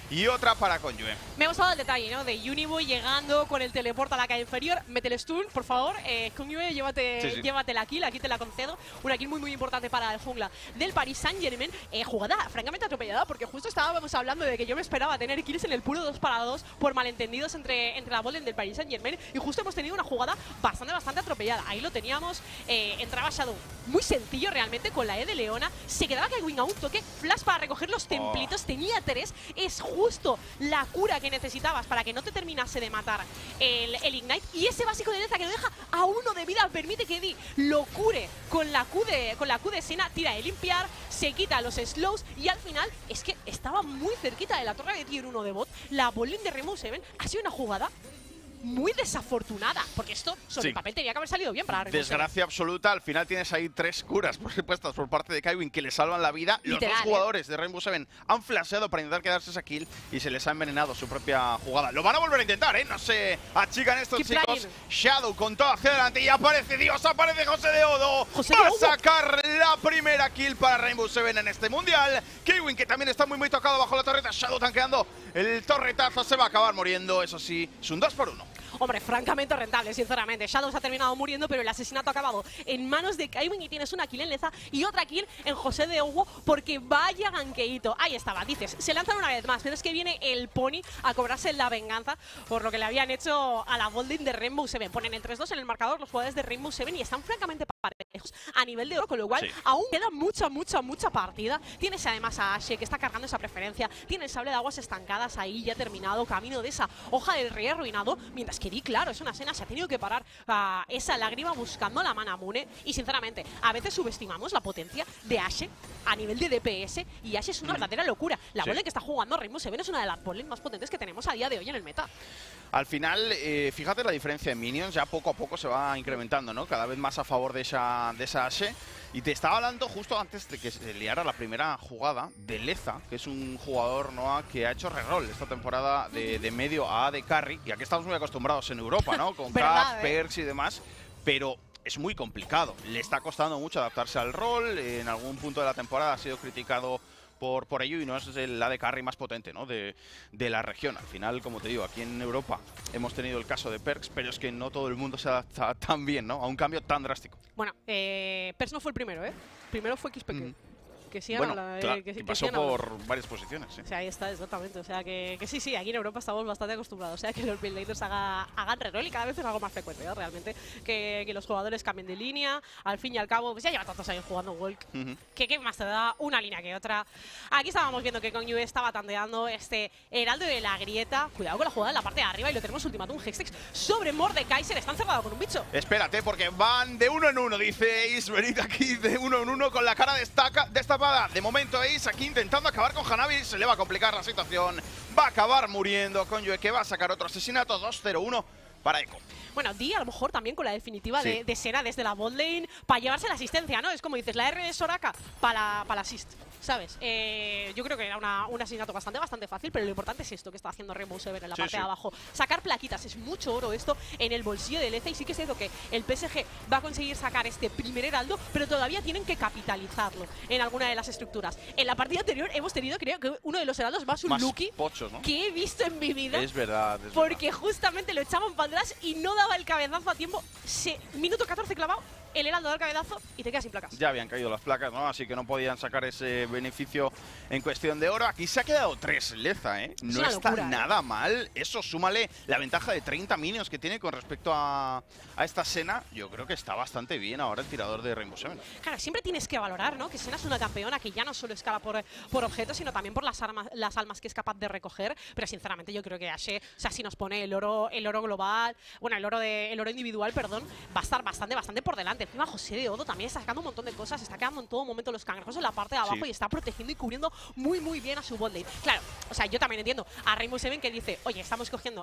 y otra para Conyue. Me ha gustado el detalle, ¿no? De Uniboy llegando con el teleport a la calle inferior. Mete el stun, por favor. Conyue, llévate la kill, aquí te la concedo. Una kill muy, muy importante para el jungla del Paris Saint-Germain. Jugada francamente atropellada, porque justo estábamos hablando de que yo me esperaba tener kills en el puro 2 para 2 por malentendidos entre la botlane del Paris Saint-Germain. Y justo hemos tenido una jugada bastante atropellada. Ahí lo teníamos. Entraba Shadow muy sencillo realmente con la E de Leona. Se quedaba Kaiwing a un toque. Flash para recoger los templitos. Tenía 3. Es justo la cura que necesitabas para que no te terminase de matar el Ignite. Y ese básico de Leza que lo deja a 1 de vida permite que Eddie lo cure con la Q de Senna. Tira de limpiar, se quita los slows y al final es que estaba muy cerquita de la torre de tier 1 de bot. La botlane de Rainbow Seven ha sido una jugada muy desafortunada, porque esto sobre el papel tenía que haber salido bien para Rainbow Desgracia absoluta. Al final tienes ahí 3 curas puestas por parte de Kaiwing que le salvan la vida. Literal, los 2 jugadores de Rainbow Seven han flasheado para intentar quedarse esa kill y se les ha envenenado su propia jugada. Lo van a volver a intentar, ¿eh? No se achican estos chicos. Shadow con todo hacia adelante y aparece Dios, aparece José de Odo. Va a sacar la primera kill para Rainbow Seven en este mundial. Kaiwing, que también está muy tocado bajo la torreta. Shadow tanqueando el torretazo, se va a acabar muriendo. Eso sí, es un 2 por 1. Hombre, francamente rentable, sinceramente. Shadow se ha terminado muriendo, pero el asesinato ha acabado en manos de Kaiwing y tienes una kill en Leza y otra kill en José de Hugo, porque vaya ganqueito. Ahí estaba, dices, se lanzan una vez más, pero es que viene el Pony a cobrarse la venganza por lo que le habían hecho a la botlane de Rainbow Seven. Ponen el 3-2 en el marcador los jugadores de Rainbow Seven y están francamente parejos a nivel de oro, con lo cual aún queda mucha partida. Tienes además a Ashe, que está cargando esa preferencia. Tiene el sable de aguas estancadas ahí, ya terminado, camino de esa hoja del rey arruinado, mientras que Di, claro, es una Senna, se ha tenido que parar esa lágrima buscando la mana Mune. Y sinceramente, a veces subestimamos la potencia de Ashe a nivel de DPS, y Ashe es una verdadera locura. La botlane que está jugando Rainbow Seven es una de las botlanes más potentes que tenemos a día de hoy en el meta. Al final, fíjate la diferencia en minions, ya poco a poco se va incrementando, ¿no? Cada vez más a favor de esa Ashe. Y te estaba hablando justo antes de que se liara la primera jugada de Leza, que es un jugador, Noah, que ha hecho reroll esta temporada de medio a de carry. Y aquí estamos muy acostumbrados en Europa, ¿no? Con Caps, Perks y demás. Pero es muy complicado. Le está costando mucho adaptarse al rol. En algún punto de la temporada ha sido criticado por ello y no es el AD Carry más potente, ¿no? de la región. Al final, como te digo, aquí en Europa hemos tenido el caso de Perks, pero es que no todo el mundo se adapta tan bien, ¿no? A un cambio tan drástico. Bueno, Perks no fue el primero, ¿eh? Primero fue XPK. Que sí, bueno, claro, que pasó por varias posiciones. Sí. O sea, ahí está, exactamente. O sea, que sí, aquí en Europa estamos bastante acostumbrados. O sea, que los builders hagan reroll y cada vez es algo más frecuente, ¿no? Realmente, que los jugadores cambien de línea. Al fin y al cabo, pues ya lleva tantos años jugando Walk. ¿Qué más te da una línea que otra? Aquí estábamos viendo que Conyue estaba tandeando este Heraldo de la Grieta. Cuidado con la jugada en la parte de arriba y lo tenemos ultimátum Hextech sobre Mordekaiser. Está encerrado con un bicho. Espérate, porque van de 1 en 1, dice Ace. Venid aquí de 1 en 1 con la cara destapada. De momento Ace aquí intentando acabar con Hanabi. Se le va a complicar la situación. Va a acabar muriendo Conyue, que va a sacar otro asesinato. 2-0-1 para Echo. Bueno, Di a lo mejor también con la definitiva de Senna desde la botlane para llevarse la asistencia, ¿no? Es como dices, la R de Soraka para la assist, ¿sabes? Yo creo que era un asesinato bastante fácil, pero lo importante es esto que está haciendo Rainbow Seven en la parte de abajo. Sacar plaquitas, es mucho oro esto en el bolsillo de Leza, y sí que es cierto que el PSG va a conseguir sacar este primer heraldo, pero todavía tienen que capitalizarlo en alguna de las estructuras. En la partida anterior hemos tenido, creo que uno de los heraldos más unlucky que he visto en mi vida. Es verdad, porque justamente lo echaban para atrás y no daba el cabezazo a tiempo. Minuto 14 clavado, el heraldo da el cabezazo y te quedas sin placas. Ya habían caído las placas, ¿no? Así que no podían sacar ese beneficio en cuestión de oro. Aquí se ha quedado 3 Leza, ¿eh? No está nada mal. Eso, súmale la ventaja de 30 minions que tiene con respecto a esta Senna. Yo creo que está bastante bien ahora el tirador de Rainbow Seven. Claro, siempre tienes que valorar, ¿no? Que Senna es una campeona que ya no solo escala por objetos, sino también por las almas que es capaz de recoger. Pero sinceramente yo creo que Ashe, o sea, si nos pone el oro global, bueno, el oro individual, perdón, va a estar bastante por delante. Encima José de Odo también está sacando un montón de cosas, está quedando en todo momento los cangrejos en la parte de abajo y está protegiendo y cubriendo muy bien a su botlane. Claro, o sea, yo también entiendo a Rainbow Seven que dice, oye, estamos cogiendo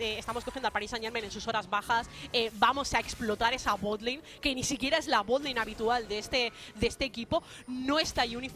al Paris Saint-Germain en sus horas bajas, vamos a explotar esa botlane, que ni siquiera es la botlane habitual de este equipo. No está Unified,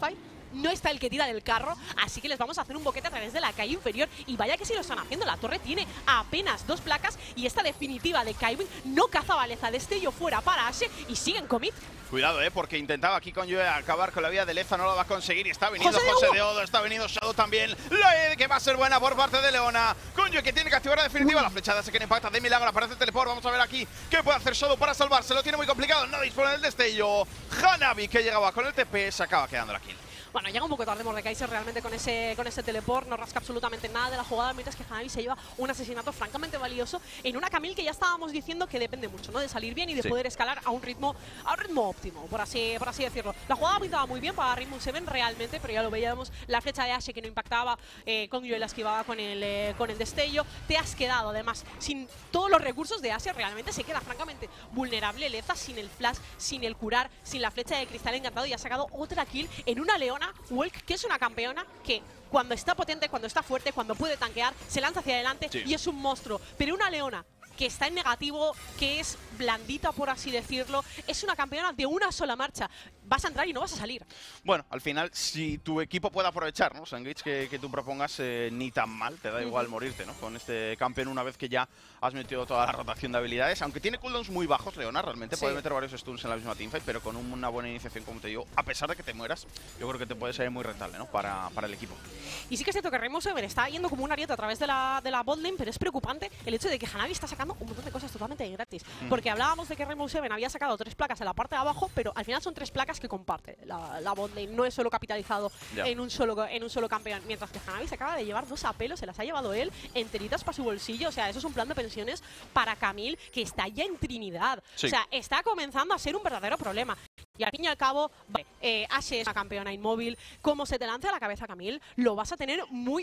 no está el que tira del carro, así que les vamos a hacer un boquete a través de la calle inferior. Y vaya que sí lo están haciendo, la torre tiene apenas 2 placas y esta definitiva de Kaiwing no caza Leza, destello fuera para Ashe y siguen commit. Cuidado, porque intentaba aquí con Yue acabar con la vida de Leza, no lo va a conseguir y está viniendo José de Odo, está viniendo Shadow también. La que va a ser buena por parte de Leona. Con Yue que tiene que activar la definitiva, la flechada se queda impacta de milagro, aparece el teleport, vamos a ver aquí qué puede hacer Shadow para salvarse, lo tiene muy complicado, no dispone del destello. Hanabi que llegaba con el TP, se acaba quedando la kill. Bueno, llega un poco tarde Mordekaiser realmente con ese teleport, no rasca absolutamente nada de la jugada, mientras que Hanabi se lleva un asesinato francamente valioso en una Camille que ya estábamos diciendo que depende mucho, ¿no? De salir bien y de poder escalar a un ritmo óptimo, por así decirlo. La jugada pintaba muy bien para Rainbow Seven realmente, pero ya lo veíamos, la flecha de Ashe que no impactaba, con Yue la esquivaba con el destello. Te has quedado además sin todos los recursos de Ashe, realmente se queda francamente vulnerable Leza sin el flash, sin el curar, sin la flecha de cristal encantado y ha sacado otra kill en una Leona Welk, que es una campeona que cuando está potente, cuando está fuerte, cuando puede tanquear, se lanza hacia adelante y es un monstruo. Pero una Leona que está en negativo, que es blandita, por así decirlo, es una campeona de una sola marcha. Vas a entrar y no vas a salir. Bueno, al final, si tu equipo puede aprovechar, ¿no? Los engage que tú propongas, ni tan mal, te da igual morirte, ¿no? Con este campeón una vez que ya has metido toda la rotación de habilidades. Aunque tiene cooldowns muy bajos, Leona, realmente puede meter varios stuns en la misma teamfight, pero con una buena iniciación, como te digo, a pesar de que te mueras, yo creo que te puede ser muy rentable, ¿no? Para el equipo. Y sí que es cierto que Rainbow Seven está yendo como un ariete a través de la botlane, pero es preocupante el hecho de que Hanabi está sacando un montón de cosas totalmente gratis. Porque hablábamos de que Rainbow Seven había sacado 3 placas en la parte de abajo, pero al final son 3 placas que comparte la botlane. No es solo capitalizado en un solo campeón. Mientras que Hanabi se acaba de llevar 2 apelos, se las ha llevado él enteritas para su bolsillo. O sea, eso es un plan de pensiones para Camille que está ya en Trinidad. O sea, está comenzando a ser un verdadero problema. Y al fin y al cabo, Ashe es una campeona inmóvil. Como se te lance a la cabeza Camille, lo vas a tener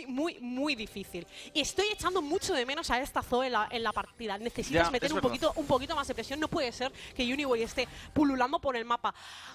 muy difícil. Y estoy echando mucho de menos a esta Zoe en la partida. Necesitas meter un poquito más de presión. No puede ser que Uniboy esté pululando por el mapa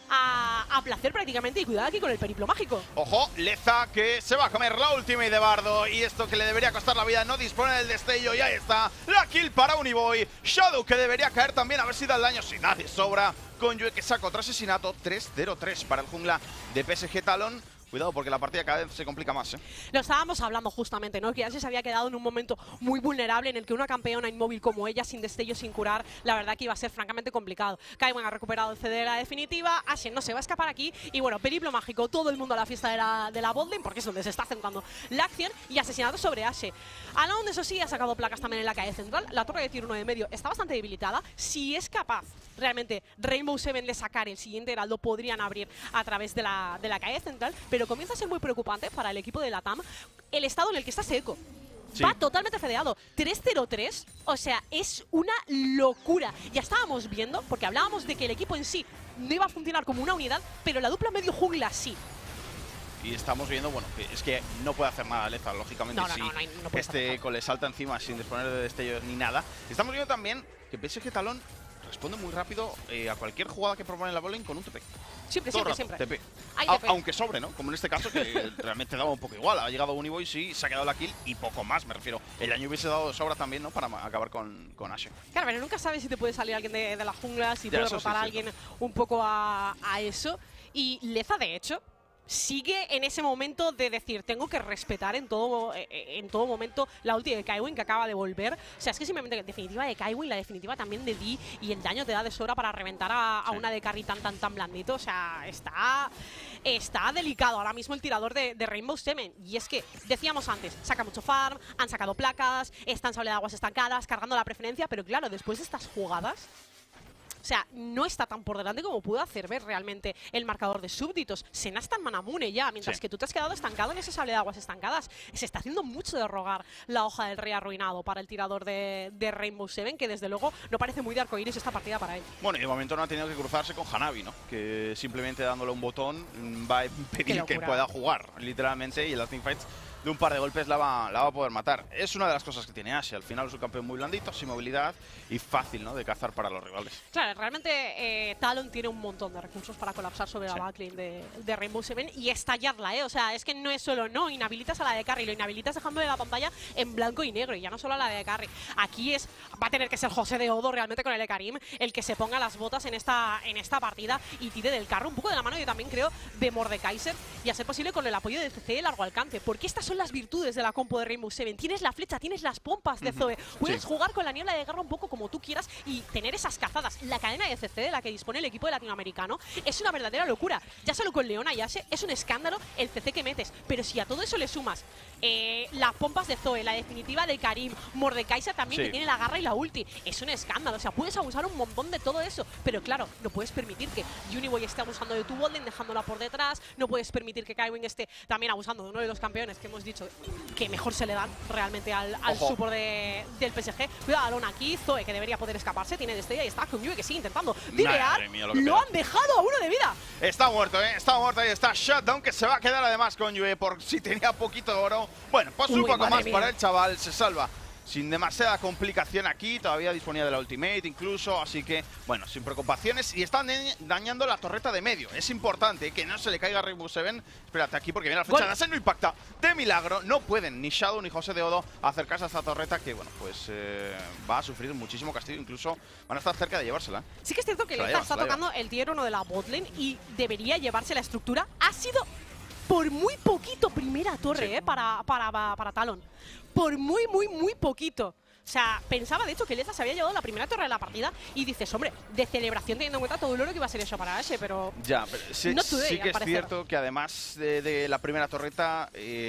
a placer prácticamente. Y cuidado aquí con el periplo mágico. Ojo, Leza que se va a comer la ultimate de Bardo. Y esto que le debería costar la vida, no dispone del destello. Y ahí está, la kill para Uniboy. Shadow que debería caer también, a ver si da el daño. Si nadie sobra. Con Yue que saca otro asesinato, 3-0-3 para el jungla de PSG Talon. Cuidado porque la partida cada vez se complica más, ¿eh? Lo estábamos hablando justamente, ¿no? Que Ashe se había quedado en un momento muy vulnerable en el que una campeona inmóvil como ella, sin destello, sin curar, la verdad que iba a ser francamente complicado. Kaiwing ha recuperado el CD de la definitiva, Ashe no se va a escapar aquí y bueno, periplo mágico, todo el mundo a la fiesta de la botlane porque es donde se está centrando la acción y asesinato sobre Ashe. Alone, eso sí, ha sacado placas también en la calle central, la torre de tier 1 de medio está bastante debilitada. Si es capaz realmente Rainbow Seven de sacar el siguiente heraldo, podrían abrir a través de la calle central, pero comienza a ser muy preocupante para el equipo de la TAM el estado en el que está Seco. Va totalmente fedeado. 3-0-3, o sea, es una locura. Ya estábamos viendo, porque hablábamos de que el equipo en sí no iba a funcionar como una unidad, pero la dupla medio jungla sí. Y estamos viendo, bueno, que es que no puede hacer nada Leza, lógicamente, si este Eco le salta encima sin disponer de destello ni nada. Estamos viendo también que PSG Talon responde muy rápido a cualquier jugada que propone la botlane con un TP. Siempre. TP. Aunque sobre, ¿no? Como en este caso, que realmente daba un poco igual. Ha llegado Uniboy, sí, se ha quedado la kill y poco más, me refiero. El daño hubiese dado de sobra también, ¿no? Para acabar con Ashe. Claro, pero nunca sabes si te puede salir alguien de la jungla, si puede rotar a alguien un poco a eso. Y Leza, de hecho, sigue en ese momento de decir, tengo que respetar en todo momento la ulti de Kaiwing que acaba de volver. O sea, es que simplemente la definitiva de Kaiwing, la definitiva también de Dee y el daño te da de sobra para reventar a una de carry tan blandito. O sea, está delicado ahora mismo el tirador de Rainbow Seven. Y es que, decíamos antes, saca mucho farm, han sacado placas, están sable de aguas estancadas, cargando la preferencia, pero claro, después de estas jugadas, o sea, no está tan por delante como pudo hacer ver realmente el marcador de súbditos. Senna está en Manamune ya, mientras que tú te has quedado estancado en ese sable de aguas estancadas. Se está haciendo mucho de rogar la hoja del rey arruinado para el tirador de Rainbow Seven, que desde luego no parece muy de arcoíris esta partida para él. Bueno, y de momento no ha tenido que cruzarse con Hanabi, ¿no? Que simplemente dándole un botón va a impedir que pueda jugar, literalmente, y en las teamfights de un par de golpes la va a poder matar. Es una de las cosas que tiene Ashe. Al final es un campeón muy blandito, sin movilidad y fácil, ¿no?, de cazar para los rivales. Claro, realmente Talon tiene un montón de recursos para colapsar sobre la backlane de Rainbow Seven y estallarla, ¿eh? O sea, es que no es solo, no, inhabilitas a la de carry, lo inhabilitas dejándole la pantalla en blanco y negro, y ya no solo a la de carry. Aquí va a tener que ser José de Odo realmente con el Ekarim el que se ponga las botas en esta partida y tire del carro un poco de la mano, yo también creo, de Mordekaiser, y a ser posible con el apoyo de CC de largo alcance, porque estas son las virtudes de la compo de Rainbow Seven. Tienes la flecha, tienes las pompas de Zoe, puedes jugar con la niebla de guerra un poco como tú quieras y tener esas cazadas. La cadena de CC de la que dispone el equipo de latinoamericano es una verdadera locura. Ya solo con Leona y Ashe es un escándalo el CC que metes, pero si a todo eso le sumas las pompas de Zoe, la definitiva de Karim, Mordekaiser también, que tiene la garra y la ulti, es un escándalo. O sea, puedes abusar un montón de todo eso, pero claro, no puedes permitir que Uniboy esté abusando de tu botlane, dejándola por detrás, no puedes permitir que Kaiwing esté también abusando de uno de los campeones que hemos dicho que mejor se le dan realmente al support del PSG. Cuidado, Alon aquí, Zoe, que debería poder escaparse, tiene destello y está con Yue, que sigue intentando divear. Lo han dejado a 1 de vida. Está muerto, está muerto, y está Shutdown, que se va a quedar además con Yue por si tenía poquito oro. Bueno, pues un poco más para el chaval, se salva sin demasiada complicación aquí, todavía disponía de la ultimate incluso, así que, bueno, sin preocupaciones. Y están dañando la torreta de medio. Es importante que no se le caiga a Rainbow Seven. Espérate aquí porque viene la flecha de Ashe, no impacta. De milagro, no pueden ni Shadow ni José de Odo acercarse a esta torreta que, bueno, pues va a sufrir muchísimo castigo. Incluso van a estar cerca de llevársela. Sí que es cierto que Leza está tocando el tier 1 de la botlane y debería llevarse la estructura. Ha sido por muy poquito primera torre, para Talon. Por muy poquito. O sea, pensaba de hecho que Leza se había llevado la primera torre de la partida y dices, hombre, de celebración teniendo en cuenta todo el oro que iba a ser eso para Ashe, pero ya, pero sí, no today, sí que es cierto que además de la primera torreta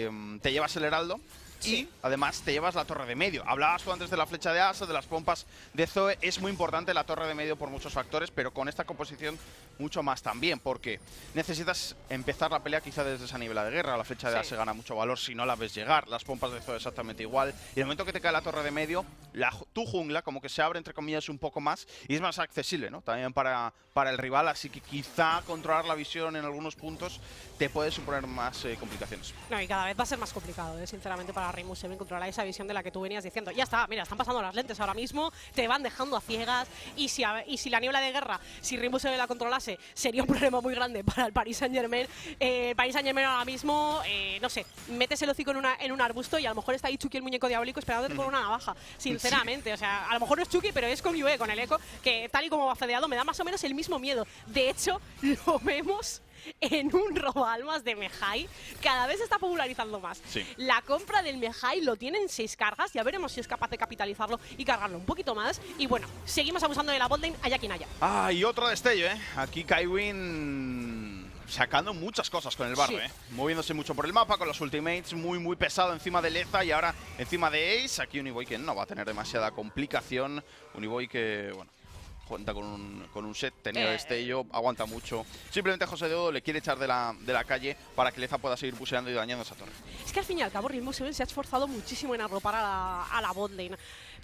te llevas el heraldo. Y además te llevas la torre de medio. Hablabas tú antes de la flecha de Ashe, de las pompas de Zoe. Es muy importante la torre de medio por muchos factores, pero con esta composición mucho más también, porque necesitas empezar la pelea quizá desde esa niebla de guerra. La flecha de Ashe gana mucho valor si no la ves llegar. Las pompas de Zoe exactamente igual. Y el momento que te cae la torre de medio, tu jungla como que se abre entre comillas un poco más y es más accesible, ¿no?, también para el rival. Así que quizá controlar la visión en algunos puntos te puede suponer más complicaciones. No, y cada vez va a ser más complicado, sinceramente, para Rainbow Seven controlar esa visión de la que tú venías diciendo. Ya está, mira, están pasando las lentes ahora mismo, te van dejando a ciegas, y si la niebla de guerra, si Rainbow Seven la controlase, sería un problema muy grande para el Paris Saint-Germain. Paris Saint-Germain ahora mismo, no sé, metes el hocico en un arbusto y a lo mejor está ahí Chucky, el muñeco diabólico, esperándote con una navaja, sinceramente. O sea, a lo mejor no es Chucky, pero es con Yue, con el eco, que tal y como va fedeado me da más o menos el mismo miedo. De hecho, lo vemos en un robalmas de Mejai, cada vez se está popularizando más. La compra del Mejai lo tiene en 6 cargas, ya veremos si es capaz de capitalizarlo y cargarlo un poquito más. Y bueno, seguimos abusando de la botlane, haya quien haya. Y otro destello, Aquí Kaiwing sacando muchas cosas con el barro, moviéndose mucho por el mapa, con los ultimates, muy pesado encima de Leza y ahora encima de Ace. Aquí Uniboy que no va a tener demasiada complicación. Uniboy que, bueno, cuenta con un set, tenía destello, aguanta mucho. Simplemente José de Odo le quiere echar de la calle para que Leza pueda seguir buseando y dañando esa torre. Es que al fin y al cabo Rainbow Seven se ha esforzado muchísimo en arropar a la botlane.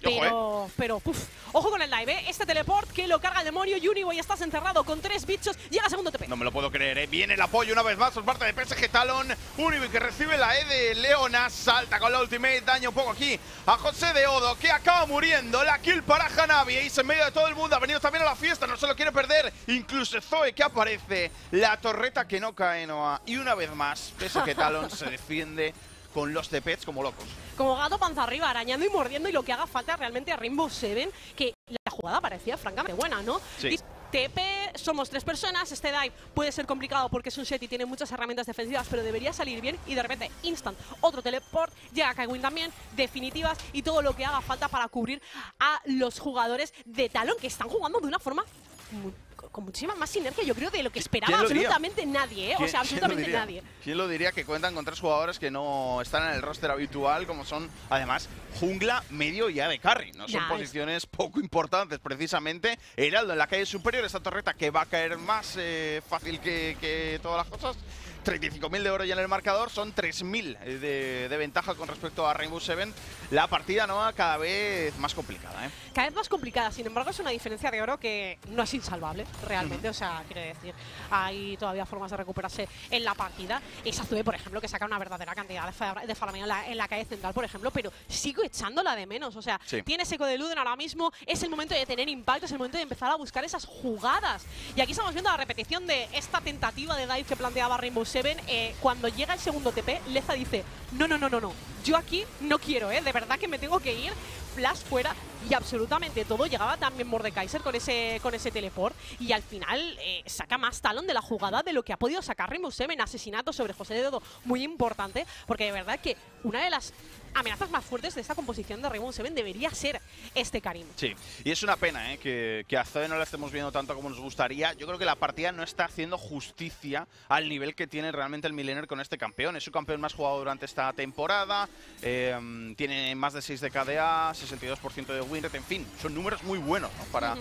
Pero, ojo con el dive, este teleport que lo carga el demonio. Uniboy, estás encerrado con 3 bichos, llega segundo TP. No me lo puedo creer, Viene el apoyo una vez más por parte de PSG Talon. Uniboy que recibe la E de Leona, salta con la ultimate, daña un poco aquí a José de Odo, que acaba muriendo. La kill para Hanabi, Ace en medio de todo el mundo, ha venido también a la fiesta, no se lo quiere perder. Incluso Zoe que aparece, la torreta que no cae, Noah. Y una vez más, PSG Talon se defiende con los TPs como locos. Como gato panza arriba, arañando y mordiendo, y lo que haga falta realmente a Rainbow Seven, que la jugada parecía francamente buena, ¿no? TP, somos 3 personas, este dive puede ser complicado porque es un set y tiene muchas herramientas defensivas, pero debería salir bien, y de repente, instant, otro teleport, llega Kaiwing también, definitivas, y todo lo que haga falta para cubrir a los jugadores de Talon, que están jugando de una forma con muchísima más sinergia, yo creo, de lo que esperaba absolutamente nadie, O sea, absolutamente nadie. ¿Quién lo diría que cuentan con 3 jugadores que no están en el roster habitual, como son, además, jungla, medio y AD carry? No son posiciones poco importantes, precisamente. Heraldo en la calle superior, esta torreta que va a caer más fácil que todas las cosas. 35.000 de oro ya en el marcador, son 3.000 de ventaja con respecto a Rainbow Seven. La partida, ¿no?, cada vez más complicada, Cada vez más complicada, sin embargo es una diferencia de oro que no es insalvable realmente. O sea, quiero decir, hay todavía formas de recuperarse en la partida. Esa Zoe, por ejemplo, que saca una verdadera cantidad de farmeo en la calle central, por ejemplo, pero sigo echándola de menos. O sea, tiene eco de Luden ahora mismo, es el momento de tener impacto, es el momento de empezar a buscar esas jugadas. Y aquí estamos viendo la repetición de esta tentativa de dive que planteaba Rainbow Seven. Cuando llega el segundo TP, Leza dice, no, yo aquí no quiero, de verdad que me tengo que ir. Flash fuera y absolutamente todo. Llegaba también Mordekaiser con ese teleport y al final saca más Talon de la jugada de lo que ha podido sacar Rainbow Seven. Asesinato sobre José de Dodo, muy importante, porque de verdad que una de las amenazas más fuertes de esta composición de Rainbow Seven debería ser este Karim. Sí, y es una pena que a Zoe no la estemos viendo tanto como nos gustaría. Yo creo que la partida no está haciendo justicia al nivel que tiene realmente el Millennial con este campeón. Es su campeón más jugado durante esta temporada, tiene más de 6 de KDA, 62% de win rate, en fin, son números muy buenos, ¿no? Para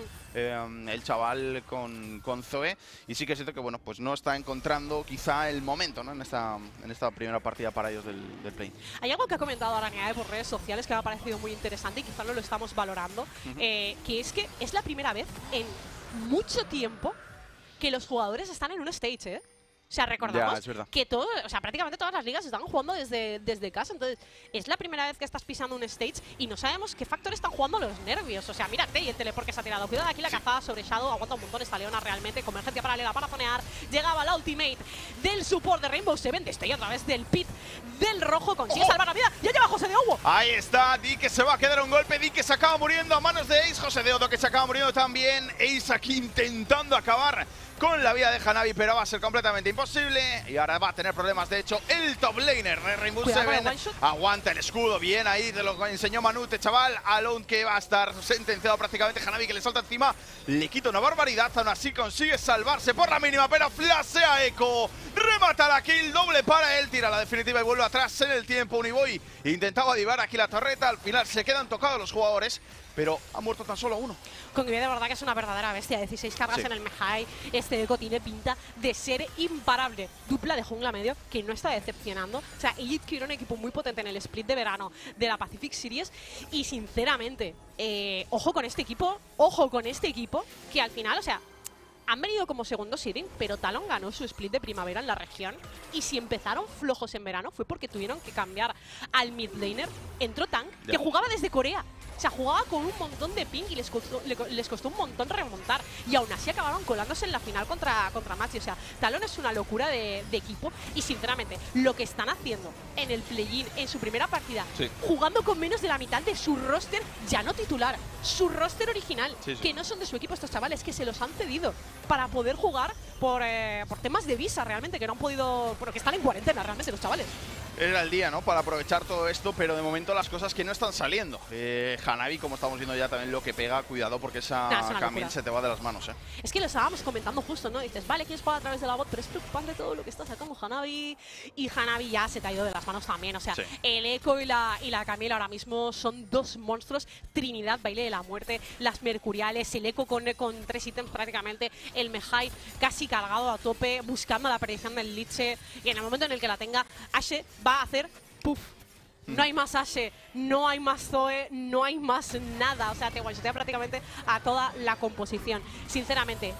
el chaval con Zoe, y sí que siento que bueno, pues no está encontrando quizá el momento, ¿no? en esta primera partida para ellos del play. Hay algo que ha comentado Araneae por redes sociales que me ha parecido muy interesante y quizá no lo estamos valorando, que es la primera vez en mucho tiempo que los jugadores están en un stage, O sea, recordamos que prácticamente todas las ligas están jugando desde casa. Entonces, es la primera vez que estás pisando un stage y no sabemos qué factores están jugando los nervios. O sea, mírate y el teleport que se ha tirado. Cuidado aquí la cazada sobre Shadow. Aguanta un montón esta Leona realmente. Con emergencia paralela para zonear. Llegaba la ultimate del support de Rainbow Seven. Destella a través del pit del rojo. Consigue salvar la vida. Ya lleva José de Odo. Ahí está. Di que se va a quedar un golpe. Di que se acaba muriendo a manos de Ace. José de Odo que se acaba muriendo también. Ace aquí intentando acabar con la vida de Hanabi, pero va a ser completamente imposible. Y ahora va a tener problemas. De hecho, el top laner de Rainbow Seven aguanta el escudo. Bien ahí, te lo enseñó Manute, chaval. Alone que va a estar sentenciado prácticamente. Hanabi que le salta encima. Le quita una barbaridad. Aún así consigue salvarse por la mínima, pero flashea Echo. Remata la kill, doble para él. Tira la definitiva y vuelve atrás en el tiempo. Uniboy intentaba divar aquí la torreta. Al final se quedan tocados los jugadores, pero ha muerto tan solo uno. Convive de verdad que es una verdadera bestia. 16 cargas en el Mejai. Este Echo tiene pinta de ser imparable. Dupla de jungla medio que no está decepcionando. O sea, Elite quiere un equipo muy potente en el split de verano de la Pacific Series. Y sinceramente, ojo con este equipo. Ojo con este equipo que al final, o sea, han venido como segundo seeding, pero Talon ganó su split de primavera en la región. Y si empezaron flojos en verano fue porque tuvieron que cambiar al mid laner. Entró Tank, que jugaba desde Corea. O sea, jugaba con un montón de ping y les costó un montón remontar. Y aún así acabaron colándose en la final contra Machi. O sea, Talon es una locura de equipo. Y sinceramente, lo que están haciendo en el play-in, en su primera partida, jugando con menos de la mitad de su roster, ya no titular, su roster original, que no son de su equipo estos chavales, que se los han cedido para poder jugar por temas de visa realmente, que no han podido, bueno, que están en cuarentena realmente los chavales. Era el día, ¿no?, para aprovechar todo esto, pero de momento las cosas que no están saliendo. Hanabi, como estamos viendo ya también lo que pega, cuidado porque esa Camille se te va de las manos, Es que lo estábamos comentando justo, ¿no? Dices, vale, quieres jugar a través de la bot, pero es preocupante todo lo que está sacando Hanabi. Y Hanabi ya se te ha ido de las manos también, o sea, el Echo y la Camille ahora mismo son dos monstruos. Trinidad, baile de la muerte, las mercuriales, el Echo con 3 ítems prácticamente, el Mejai casi cargado a tope, buscando la aparición del Liche. Y en el momento en el que la tenga, Ashe va a hacer puff. No hay más Ashe, no hay más Zoe, no hay más nada. O sea, te one-shotea prácticamente a toda la composición. Sinceramente,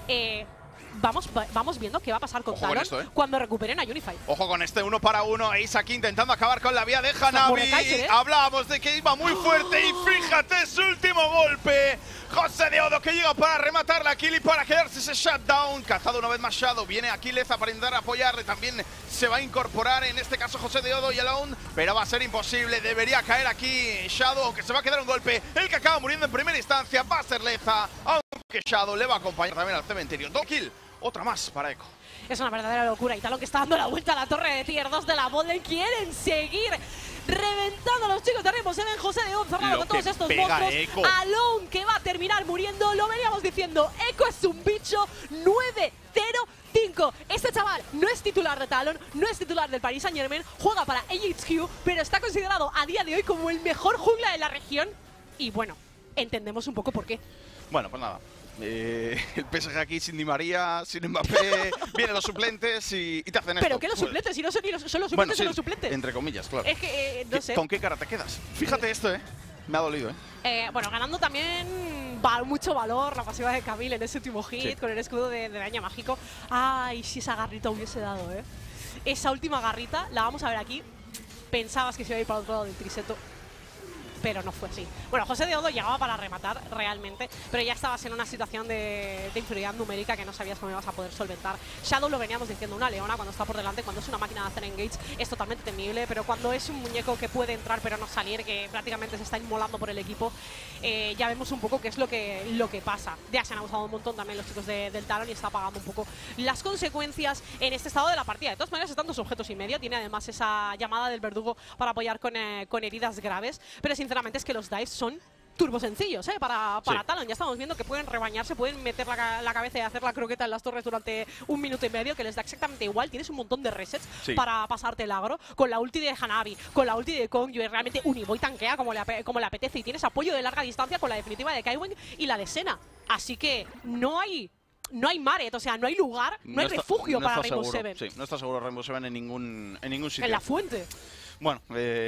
vamos viendo qué va a pasar con Talon cuando recuperen a Unify. Ojo con este 1 para 1. Ace aquí intentando acabar con la vía de Hanabi. Hablábamos de que iba muy fuerte y fíjate su último golpe. José de Odo que llega para rematar la kill y para quedarse ese shutdown. Cazado una vez más Shadow. Viene aquí Leza para intentar apoyarle. También se va a incorporar en este caso José de Odo y Alone. Pero va a ser imposible. Debería caer aquí Shadow, aunque se va a quedar un golpe. El que acaba muriendo en primera instancia va a ser Leza. Aunque Shadow le va a acompañar también al cementerio. 2 kill. Otra más para Echo. Es una verdadera locura. Y Talon que está dando la vuelta a la torre de tier 2 de la botlane. Quieren seguir reventando a los chicos de Rainbow Seven. José de Odo cerrado con todos estos monstruos. Alone que va a terminar muriendo. Lo veníamos diciendo. Echo es un bicho. 9-0-5. Este chaval no es titular de Talon, no es titular del Paris Saint-Germain. Juega para AHQ, pero está considerado a día de hoy como el mejor jungla de la región. Y bueno, entendemos un poco por qué. Bueno, pues nada. El PSG aquí sin Di María, sin Mbappé, vienen los suplentes y te hacen esto. ¿Pero qué los suplentes? Si no son ni los suplentes, son los suplentes. Entre comillas, claro. Es que, no sé. ¿Con qué cara te quedas? Fíjate esto, Me ha dolido, Bueno, ganando también mucho valor la pasiva de Camille en ese último hit, con el escudo de daño mágico. Ay, si esa garrita hubiese dado, Esa última garrita, la vamos a ver aquí. Pensabas que se iba a ir para el otro lado del triseto, pero no fue así. Bueno, José de Odo llegaba para rematar realmente, pero ya estabas en una situación de inferioridad numérica que no sabías cómo ibas a poder solventar. Shadow lo veníamos diciendo, una leona cuando está por delante, cuando es una máquina de hacer engage es totalmente temible, pero cuando es un muñeco que puede entrar pero no salir, que prácticamente se está inmolando por el equipo, ya vemos un poco qué es lo que pasa. Ya se han abusado un montón también los chicos del Talon y está pagando un poco las consecuencias en este estado de la partida. De todas maneras están 2 objetos y medio, tiene además esa llamada del verdugo para apoyar con heridas graves, pero sinceramente es que los dives son turbo sencillos, para Talon. Ya estamos viendo que pueden rebañarse, pueden meter la cabeza y hacer la croqueta en las torres durante 1 minuto y medio, que les da exactamente igual. Tienes un montón de resets para pasarte el agro, con la ulti de Hanabi, con la ulti de Kongyu, y realmente Uniboy tanquea como le apetece, y tienes apoyo de larga distancia con la definitiva de Kaiwen y la de Senna. Así que no hay Maret, o sea, no hay lugar, no hay refugio para Rainbow Seven. Sí, no está seguro Rainbow Seven en ningún sitio. En la fuente. Bueno,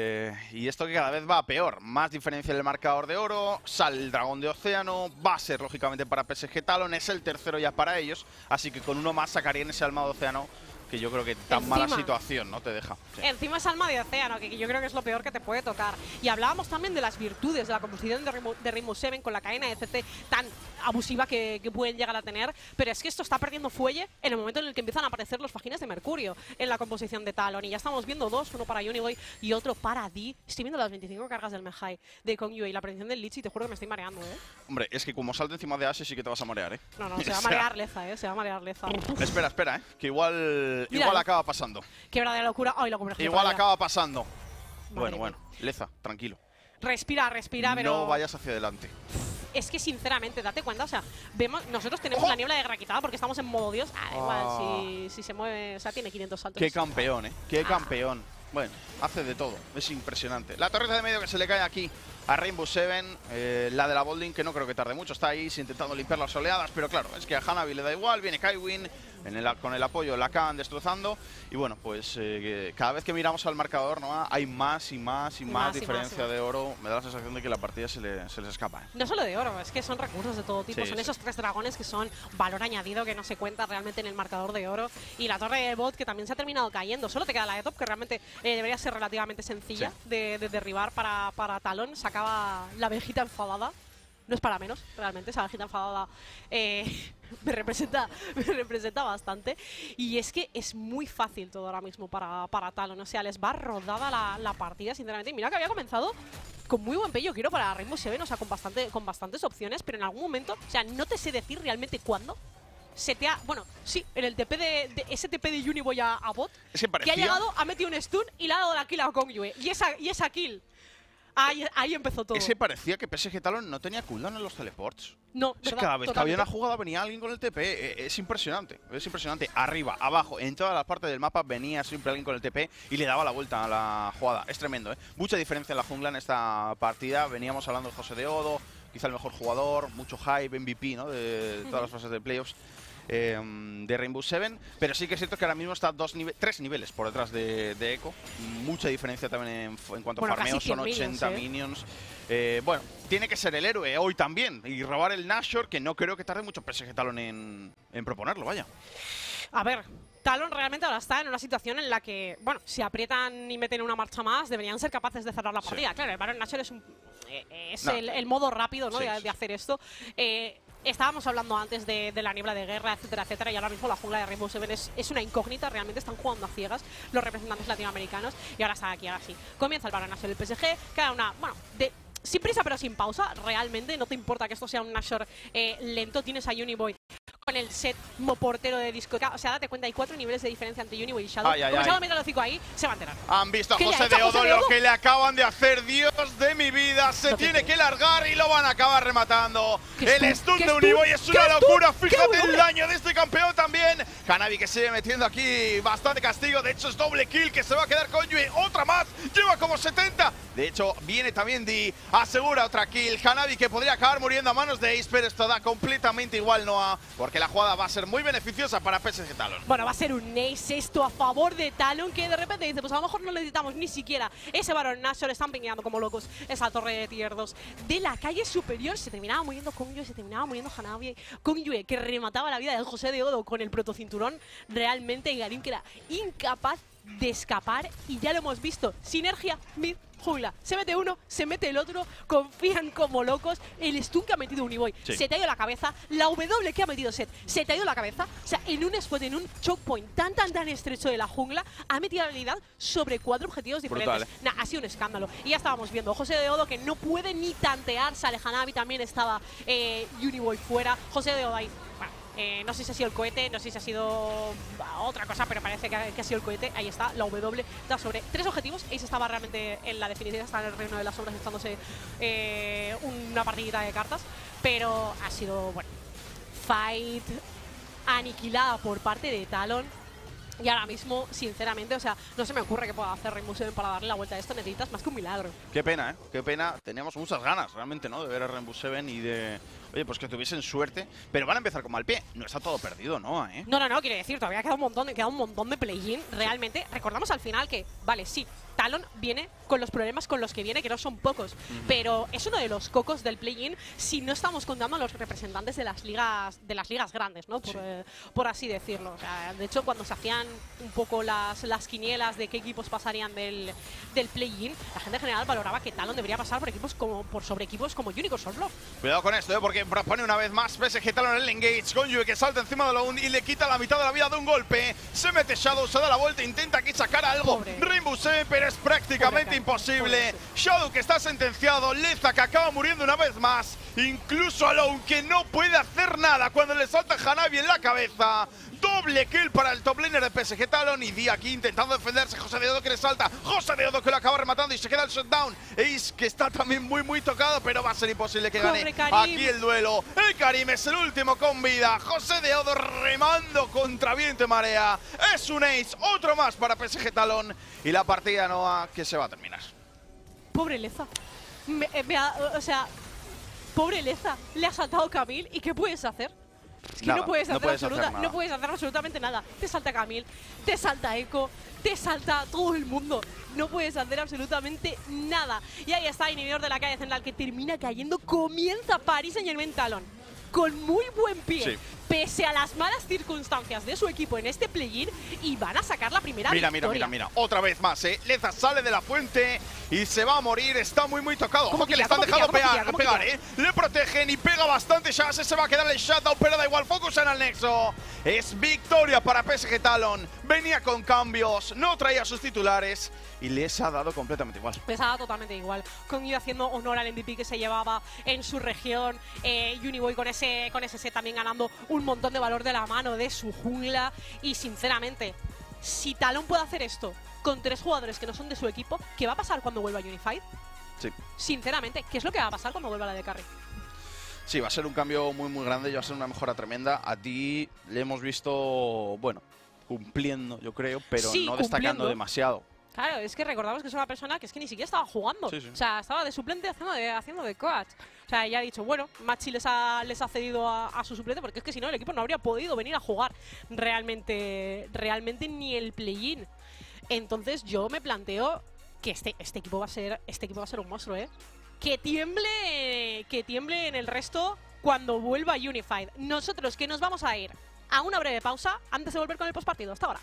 y esto que cada vez va a peor. Más diferencia en el marcador de oro. Sale el dragón de océano. Va a ser, lógicamente, para PSG Talon. Es el tercero ya para ellos. Así que con uno más sacarían ese alma de océano, que yo creo que tan mala situación no te deja. Sí. Encima es alma de océano, que yo creo que es lo peor que te puede tocar. Y hablábamos también de las virtudes de la composición de Rainbow Seven con la cadena de CC tan abusiva que pueden llegar a tener, pero es que esto está perdiendo fuelle en el momento en el que empiezan a aparecer los fajines de mercurio en la composición de Talon. Y ya estamos viendo 2, uno para Uniboy y otro para Di. Estoy viendo las 25 cargas del Mejai de Kongyu y la predicción del Lich, y te juro que me estoy mareando, Hombre, es que como salte encima de Ashe sí que te vas a marear, No, se va a marear Leza, se va a marear Leza. Espera, que igual acaba pasando. Qué verdadera locura. Ay, igual acaba pasando. Bueno, Leza, tranquilo. Respira, pero... No vayas hacia adelante. Es que sinceramente, date cuenta, o sea, nosotros tenemos la niebla de guerra quitada porque estamos en modo Dios. Igual, si se mueve, o sea, tiene 500 saltos. Qué campeón, Qué campeón. Bueno, hace de todo, es impresionante. La torreta de medio que se le cae aquí a Rainbow Seven, la de la Bolding, que no creo que tarde mucho, está ahí intentando limpiar las oleadas, pero claro, es que a Hanabi le da igual, viene Kaiwin, con el apoyo la acaban destrozando, y bueno, pues cada vez que miramos al marcador, ¿no?, hay más diferencia de oro. Me da la sensación de que la partida se les escapa. No solo de oro, es que son recursos de todo tipo, son esos 3 dragones que son valor añadido que no se cuenta realmente en el marcador de oro, y la torre de bot que también se ha terminado cayendo. Solo te queda la de top, que realmente debería ser relativamente sencilla de derribar para Talon. Sacaba la abejita enfadada. No es para menos, realmente, esa abejita enfadada me representa bastante. Y es que es muy fácil todo ahora mismo para Talon. O sea, les va rodada la partida, sinceramente. Y mira que había comenzado con muy buen pello, quiero, para Rainbow Seven, o sea, con bastantes opciones, pero en algún momento, o sea, no te sé decir realmente cuándo se te ha... Bueno, sí, en el TP ese TP de Uniboy a bot, que ha llegado, ha metido un stun y le ha dado la kill a Kongyu. Y esa kill... Ahí empezó todo. Ese parecía que PSG Talon no tenía cooldown en los teleports. No, es cada vez que había una jugada venía alguien con el TP. Es impresionante, Arriba, abajo, en todas las partes del mapa venía siempre alguien con el TP y le daba la vuelta a la jugada. Es tremendo, Mucha diferencia en la jungla en esta partida. Veníamos hablando de José de Odo, quizá el mejor jugador, mucho hype, MVP, ¿no?, de todas las fases de playoffs de Rainbow Seven, pero sí que es cierto que ahora mismo está 3 niveles por detrás de Echo. Mucha diferencia también en cuanto a farmeo, son 80 minions. Bueno, tiene que ser el héroe hoy también y robar el Nashor, que no creo que tarde mucho PSG Talon en proponerlo, vaya. A ver, Talon realmente ahora está en una situación en la que, bueno, si aprietan y meten una marcha más, deberían ser capaces de cerrar la partida. Claro, el Baron Nashor es el modo rápido, ¿no?, de hacer esto. Estábamos hablando antes de la niebla de guerra, etcétera, etcétera, y ahora mismo la jungla de Rainbow Seven es una incógnita. Realmente están jugando a ciegas los representantes latinoamericanos, y ahora está aquí, ahora sí. Comienza el Baron Nashor del PSG, queda una, bueno, sin prisa pero sin pausa, realmente no te importa que esto sea un Nashor lento. Tienes a Uniboy con el set como portero de discoteca. O sea, date cuenta, hay 4 niveles de diferencia entre Uniboy y Shadow. Como Shadow mete el hocico ahí, se va a enterar. Han visto a José de Odo lo que le acaban de hacer. Dios de mi vida, se tiene que largar y lo van a acabar rematando. El stun de Uniboy es una locura. Fíjate el daño de este campeón también. Hanabi que sigue metiendo aquí bastante castigo. De hecho, es doble kill que se va a quedar con Yue. Otra más, lleva como 70. De hecho, viene también Di, asegura otra kill. Hanabi que podría acabar muriendo a manos de Ace, pero esto da completamente igual, Noah, porque la jugada va a ser muy beneficiosa para PSG Talon. Bueno, va a ser un ace esto a favor de Talon, que de repente dice, pues a lo mejor no necesitamos ni siquiera ese Baron Nashor. Están pingando como locos esa torre de tier 2 de la calle superior. Se terminaba muriendo Kongyue, se terminaba muriendo Hanabi. Kongyue, que remataba la vida de José de Odo con el protocinturón. Realmente Garim, que era incapaz de escapar, y ya lo hemos visto. Sinergia mid jungla. Se mete uno, se mete el otro, confían como locos. El stun que ha metido Uniboy se te ha ido la cabeza. La W que ha metido Seth se te ha ido la cabeza. O sea, en un spot, en un choke point tan estrecho de la jungla, ha metido la habilidad sobre 4 objetivos diferentes. Nah, ha sido un escándalo. Y ya estábamos viendo José de Odo, que no puede ni tantear. Sale Hanabi, también estaba Uniboy fuera. José de Odo ahí. Bueno, no sé si ha sido el cohete, no sé si ha sido otra cosa, pero parece que ha sido el cohete. Ahí está, la W da sobre 3 objetivos. Ace estaba realmente en la definición, está en el reino de las sombras echándose una partidita de cartas. Pero ha sido, bueno, fight aniquilada por parte de Talon. Y ahora mismo, sinceramente, o sea, no se me ocurre que pueda hacer Rainbow Seven para darle la vuelta a esto. Necesitas más que un milagro. Qué pena, ¿eh? Qué pena. Teníamos muchas ganas, realmente, ¿no? De ver a Rainbow Seven y de... Oye, pues que tuviesen suerte. Pero van a empezar con mal pie. No está todo perdido, ¿no? No, quiere decir, todavía queda un montón de play-in. Realmente, recordamos al final que, vale, sí, Talon viene con los problemas con los que viene, que no son pocos. Pero es uno de los cocos del play-in si no estamos contando a los representantes de las ligas grandes, ¿no? Por así decirlo. O sea, de hecho, cuando se hacían un poco las quinielas de qué equipos pasarían del play-in, la gente en general valoraba que Talon debería pasar por sobre equipos como Unicorn Soulflow. Cuidado con esto, porque propone una vez más PSG Talon en el engage. Kongyue que salta encima de Lone y le quita la mitad de la vida de un golpe. Se mete Shadow, se da la vuelta, intenta aquí sacar algo. Pobre. Rainbow Seven, pero es prácticamente imposible. Shadow que está sentenciado. Leza que acaba muriendo una vez más. Incluso Alone que no puede hacer nada cuando le salta Hanabi en la cabeza. Doble kill para el top laner de PSG Talon. Y Di aquí intentando defenderse. José de Odo que le salta. José de Odo que lo acaba rematando y se queda el shutdown. Ace que está también muy tocado, pero va a ser imposible que gane aquí el duelo. El Karim es el último con vida. José de Odo remando contra viento y marea. Es un ace, otro más para PSG Talon. Y la partida Noah que se va a terminar. Pobre Leza. O sea, pobre Leza. Le ha saltado Camille. ¿Y qué puedes hacer? Es que nada, no puedes hacer nada. absolutamente nada. Te salta Camille, te salta Echo, te salta todo el mundo. No puedes hacer absolutamente nada. Y ahí está, inhibidor de la calle central que termina cayendo. Comienza Paris Saint-Germain Talon con muy buen pie, pese a las malas circunstancias de su equipo en este play-in, y van a sacar la primera victoria. Mira. Otra vez más, Leza sale de la fuente y se va a morir. Está muy tocado. Ojo que le están dejando pegar, Le protegen y pega bastante. Ya se va a quedar el shutdown, pero da igual. Focus en el nexo. Es victoria para PSG Talon. Venía con cambios, no traía sus titulares y les ha dado completamente igual. Les ha dado totalmente igual. Kongyue haciendo honor al MVP que se llevaba en su región. Uniboy con ese set también ganando un montón de valor de la mano de su jungla. Y sinceramente, si Talon puede hacer esto con 3 jugadores que no son de su equipo, ¿qué va a pasar cuando vuelva Unified? Sí. Sinceramente, ¿qué es lo que va a pasar cuando vuelva la de Carry? Sí, va a ser un cambio muy grande y va a ser una mejora tremenda. A Di le hemos visto, bueno, cumpliendo, yo creo, pero no destacando demasiado. Claro, es que recordamos que es una persona que es que ni siquiera estaba jugando. O sea, estaba de suplente haciendo de coach. O sea, ya ha dicho, bueno, Machi les ha cedido a su suplente, porque es que si no el equipo no habría podido venir a jugar realmente ni el play-in. Entonces yo me planteo que este equipo va a ser un monstruo, ¿eh? Que tiemble en el resto cuando vuelva Unified. Nosotros que nos vamos a ir a una breve pausa antes de volver con el postpartido. Hasta ahora.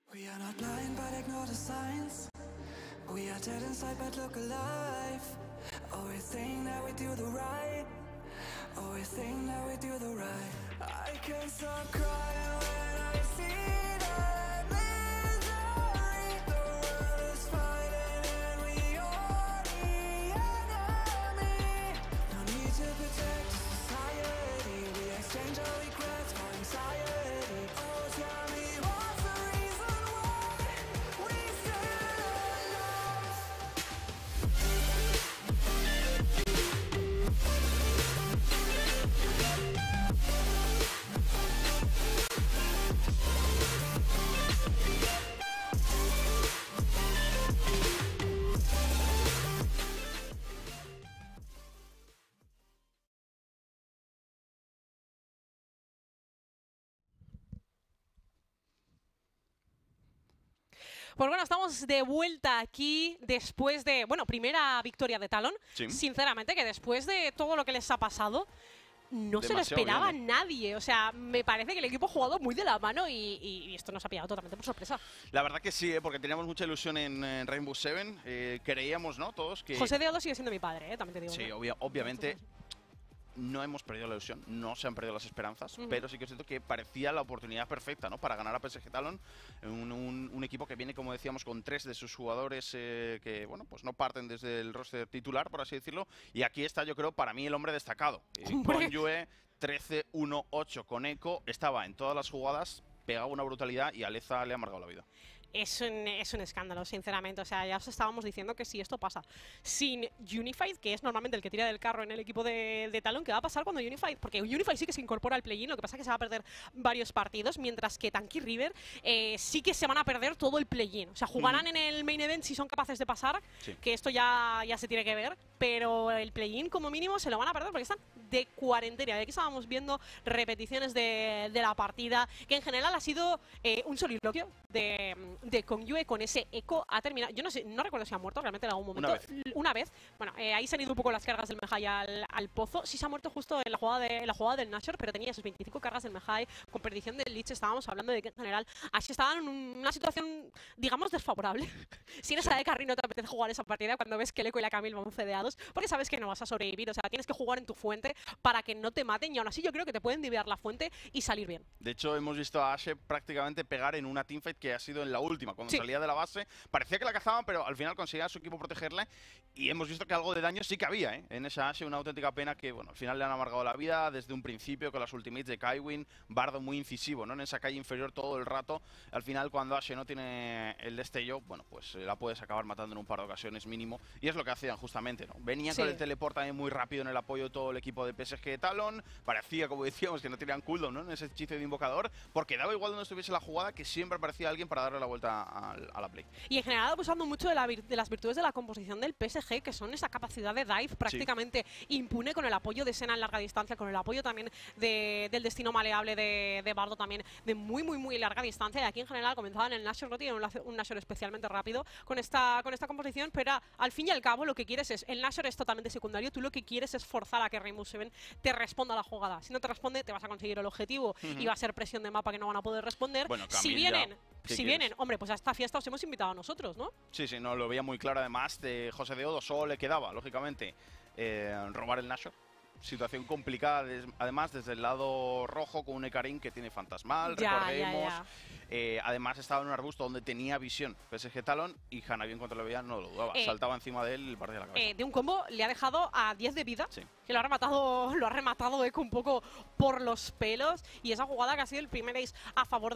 We are not blind but ignore the signs. We are dead inside but look alive. Always think that we do the right. Always think that we do the right. I can't stop crying when I see that misery. The world is fighting and we are the enemy. No need to protect society. We exchange our regrets for anxiety. Oh, tell me what's the reason why we still alive? Pues bueno, estamos de vuelta aquí después de, bueno, primera victoria de Talon. Sí. Sinceramente, que después de todo lo que les ha pasado, no se lo Demasiado esperaba bien, nadie. O sea, me parece que el equipo ha jugado muy de la mano y esto nos ha pillado totalmente por sorpresa. La verdad que sí, porque teníamos mucha ilusión en Rainbow Seven. Creíamos, ¿no? Todos que... José Deodo sigue siendo mi padre, también te digo. Sí, ¿no? obviamente no hemos perdido la ilusión, no se han perdido las esperanzas, pero sí que es cierto que parecía la oportunidad perfecta, ¿no? Para ganar a PSG Talon, un equipo que viene, como decíamos, con 3 de sus jugadores que, bueno, pues no parten desde el roster titular, por así decirlo, y aquí está, yo creo, para mí el hombre destacado. Con Yue, 13-1-8 con Echo, estaba en todas las jugadas, pegaba una brutalidad y a Leza le ha amargado la vida. Es un escándalo, sinceramente. O sea, ya os estábamos diciendo que si esto pasa sin Unified, que es normalmente el que tira del carro en el equipo de Talon, ¿qué va a pasar cuando Unified? Porque Unified sí que se incorpora al play-in, lo que pasa es que se va a perder varios partidos, mientras que Tanky River sí que se van a perder todo el play-in. O sea, jugarán en el main event si son capaces de pasar, Sí. que esto ya se tiene que ver, pero el play-in como mínimo se lo van a perder porque están de cuarentena. Y aquí estábamos viendo repeticiones de la partida, que en general ha sido un soliloquio de Kongyue con ese eco. Ha terminado, yo no sé, no recuerdo si ha muerto realmente en algún momento. Una vez. Bueno, ahí se han ido un poco las cargas del Mejai al pozo. Sí se ha muerto justo en la jugada del Nashor, pero tenía sus 25 cargas del Mejai con perdición del Lich. Estábamos hablando de que en general así estaban en una situación, digamos, desfavorable. Si eres a de carry no te apetece jugar esa partida cuando ves que el Eco y la Camille van fedeados, porque sabes que no vas a sobrevivir. O sea, tienes que jugar en tu fuente para que no te maten, y aún así yo creo que te pueden diviar la fuente y salir bien. De hecho, hemos visto a Ashe prácticamente pegar en una teamfight que ha sido en la última, cuando salía de la base. Parecía que la cazaban, pero al final conseguía a su equipo protegerla. Y hemos visto que algo de daño sí que había, ¿eh? En esa Ashe, una auténtica pena que, bueno, al final le han amargado la vida desde un principio con las ultimates de Kaiwin. Bardo muy incisivo, ¿no? En esa calle inferior todo el rato. Al final, cuando Ashe no tiene el destello, bueno, pues la puedes acabar matando en un par de ocasiones mínimo. Y es lo que hacían justamente, ¿no? Venían con el teleport también muy rápido en el apoyo de todo el equipo de PSG Talon. Parecía, como decíamos, que no tenían cooldown, ¿no? En ese hechizo de invocador, porque daba igual donde estuviese la jugada, que siempre aparecía alguien para darle la vuelta a la play. Y en general abusando mucho de las virtudes de la composición del PSG, que son esa capacidad de dive prácticamente impune, con el apoyo de Senna en larga distancia, con el apoyo también del destino maleable de Bardo también de muy larga distancia. Y aquí en general comenzaban el Nashor, no tiene un Nashor especialmente rápido con esta composición, pero al fin y al cabo lo que quieres es, el Nashor es totalmente secundario, tú lo que quieres es forzar a que Rainbow Seven te responda a la jugada. Si no te responde, te vas a conseguir el objetivo y va a ser presión de mapa que no van a poder responder. Bueno, si vienen, hombre, pues a esta fiesta os hemos invitado a nosotros, ¿no? Sí, no, lo veía muy claro. Además, de José Deodo solo le quedaba, lógicamente, robar el Nashor. Situación complicada, además, desde el lado rojo, con un Ekarin que tiene fantasmal, recordemos. Además, estaba en un arbusto donde tenía visión PSG Talon, y Hanabi, en cuanto lo veía, no lo dudaba. Saltaba encima de él y le partía la cabeza. De un combo le ha dejado a 10 de vida, que lo ha rematado Echo un poco por los pelos, y esa jugada que ha sido el primer ace a favor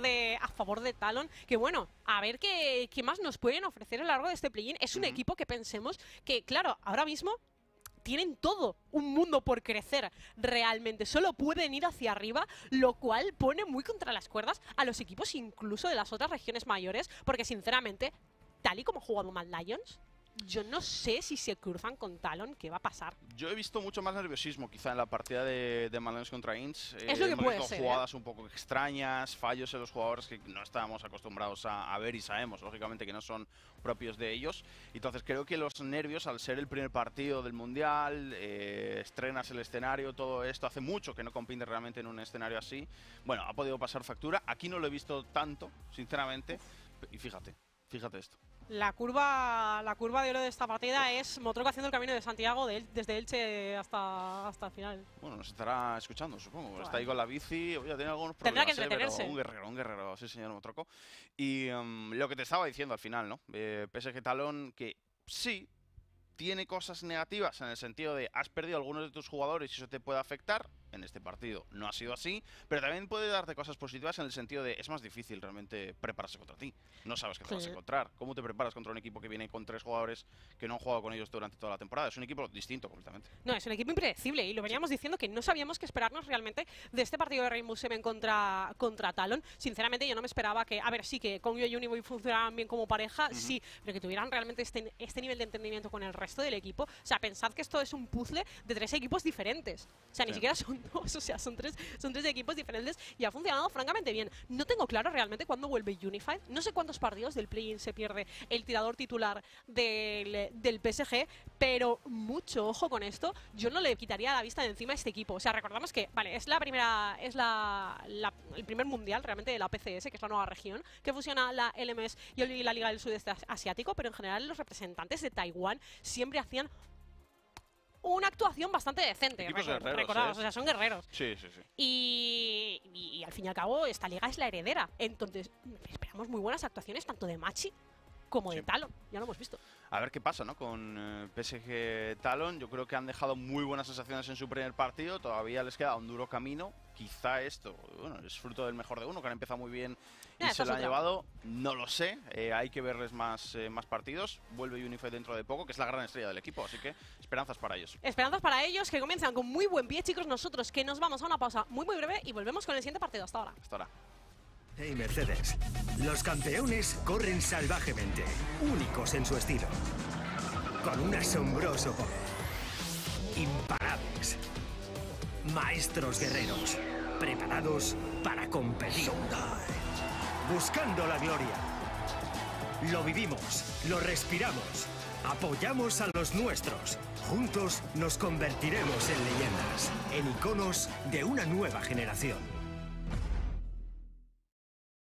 de Talon, que bueno, a ver qué más nos pueden ofrecer a lo largo de este play-in. Es un equipo que pensemos que, claro, ahora mismo tienen todo un mundo por crecer realmente. Solo pueden ir hacia arriba, lo cual pone muy contra las cuerdas a los equipos incluso de las otras regiones mayores, porque sinceramente, tal y como ha jugado Mad Lions, yo no sé si se cruzan con Talon, ¿qué va a pasar? Yo he visto mucho más nerviosismo quizá en la partida de Mad Lions contra Inns. Es lo que puede visto ser, jugadas un poco extrañas, fallos en los jugadores que no estábamos acostumbrados a ver, y sabemos, lógicamente, que no son propios de ellos. Entonces creo que los nervios, al ser el primer partido del Mundial, estrenas el escenario, todo esto, hace mucho que no compite realmente en un escenario así. Bueno, ha podido pasar factura. Aquí no lo he visto tanto, sinceramente. Y fíjate esto. La curva de oro de esta partida es Motroco haciendo el camino de Santiago desde Elche hasta el final. Bueno, nos estará escuchando, supongo. Bueno. Está ahí con la bici, oye, tiene algunos problemas. Tendrá que entretenerse. Pero un guerrero, sí, señor Motroco. Y lo que te estaba diciendo al final, ¿no? PSG Talon, que sí tiene cosas negativas en el sentido de has perdido algunos de tus jugadores y eso te puede afectar. En este partido no ha sido así, pero también puede darte cosas positivas en el sentido de es más difícil realmente prepararse contra ti. No sabes qué te vas a encontrar. ¿Cómo te preparas contra un equipo que viene con 3 jugadores que no han jugado con ellos durante toda la temporada? Es un equipo distinto completamente. No, es un equipo impredecible y lo veníamos diciendo que no sabíamos qué esperarnos realmente de este partido de Rainbow Seven contra Talon. Sinceramente yo no me esperaba que, a ver, sí que Kongyo y Uniboy funcionaran bien como pareja, sí, pero que tuvieran realmente este nivel de entendimiento con el resto del equipo. O sea, pensad que esto es un puzzle de 3 equipos diferentes. O sea, ni siquiera son 2, o sea, son tres equipos diferentes y ha funcionado francamente bien. No tengo claro realmente cuándo vuelve Unified. No sé cuántos partidos del play-in se pierde el tirador titular del PSG, pero mucho ojo con esto. Yo no le quitaría la vista de encima a este equipo. O sea, recordamos que, vale, es el primer mundial realmente de la PCS, que es la nueva región, que fusiona la LMS y la Liga del Sudeste Asiático, pero en general los representantes de Taiwán siempre hacían una actuación bastante decente. Recordamos, o sea, son guerreros. Sí. Y al fin y al cabo, esta liga es la heredera. Entonces, esperamos muy buenas actuaciones tanto de Machi como de Talon. Ya lo hemos visto. A ver qué pasa, ¿no? Con PSG Talon. Yo creo que han dejado muy buenas sensaciones en su primer partido. Todavía les queda un duro camino. Quizá esto, bueno, es fruto del mejor de uno, que han empezado muy bien y se lo han llevado. No lo sé. Hay que verles más partidos. Vuelve Unified dentro de poco, que es la gran estrella del equipo. Así que esperanzas para ellos. Esperanzas para ellos, que comienzan con muy buen pie, chicos. Nosotros que nos vamos a una pausa muy breve y volvemos con el siguiente partido. Hasta ahora. Hasta ahora. Hey Mercedes, los campeones corren salvajemente, únicos en su estilo, con un asombroso poder, imparables, maestros guerreros, preparados para competir, buscando la gloria. Lo vivimos, lo respiramos, apoyamos a los nuestros, juntos nos convertiremos en leyendas, en iconos de una nueva generación.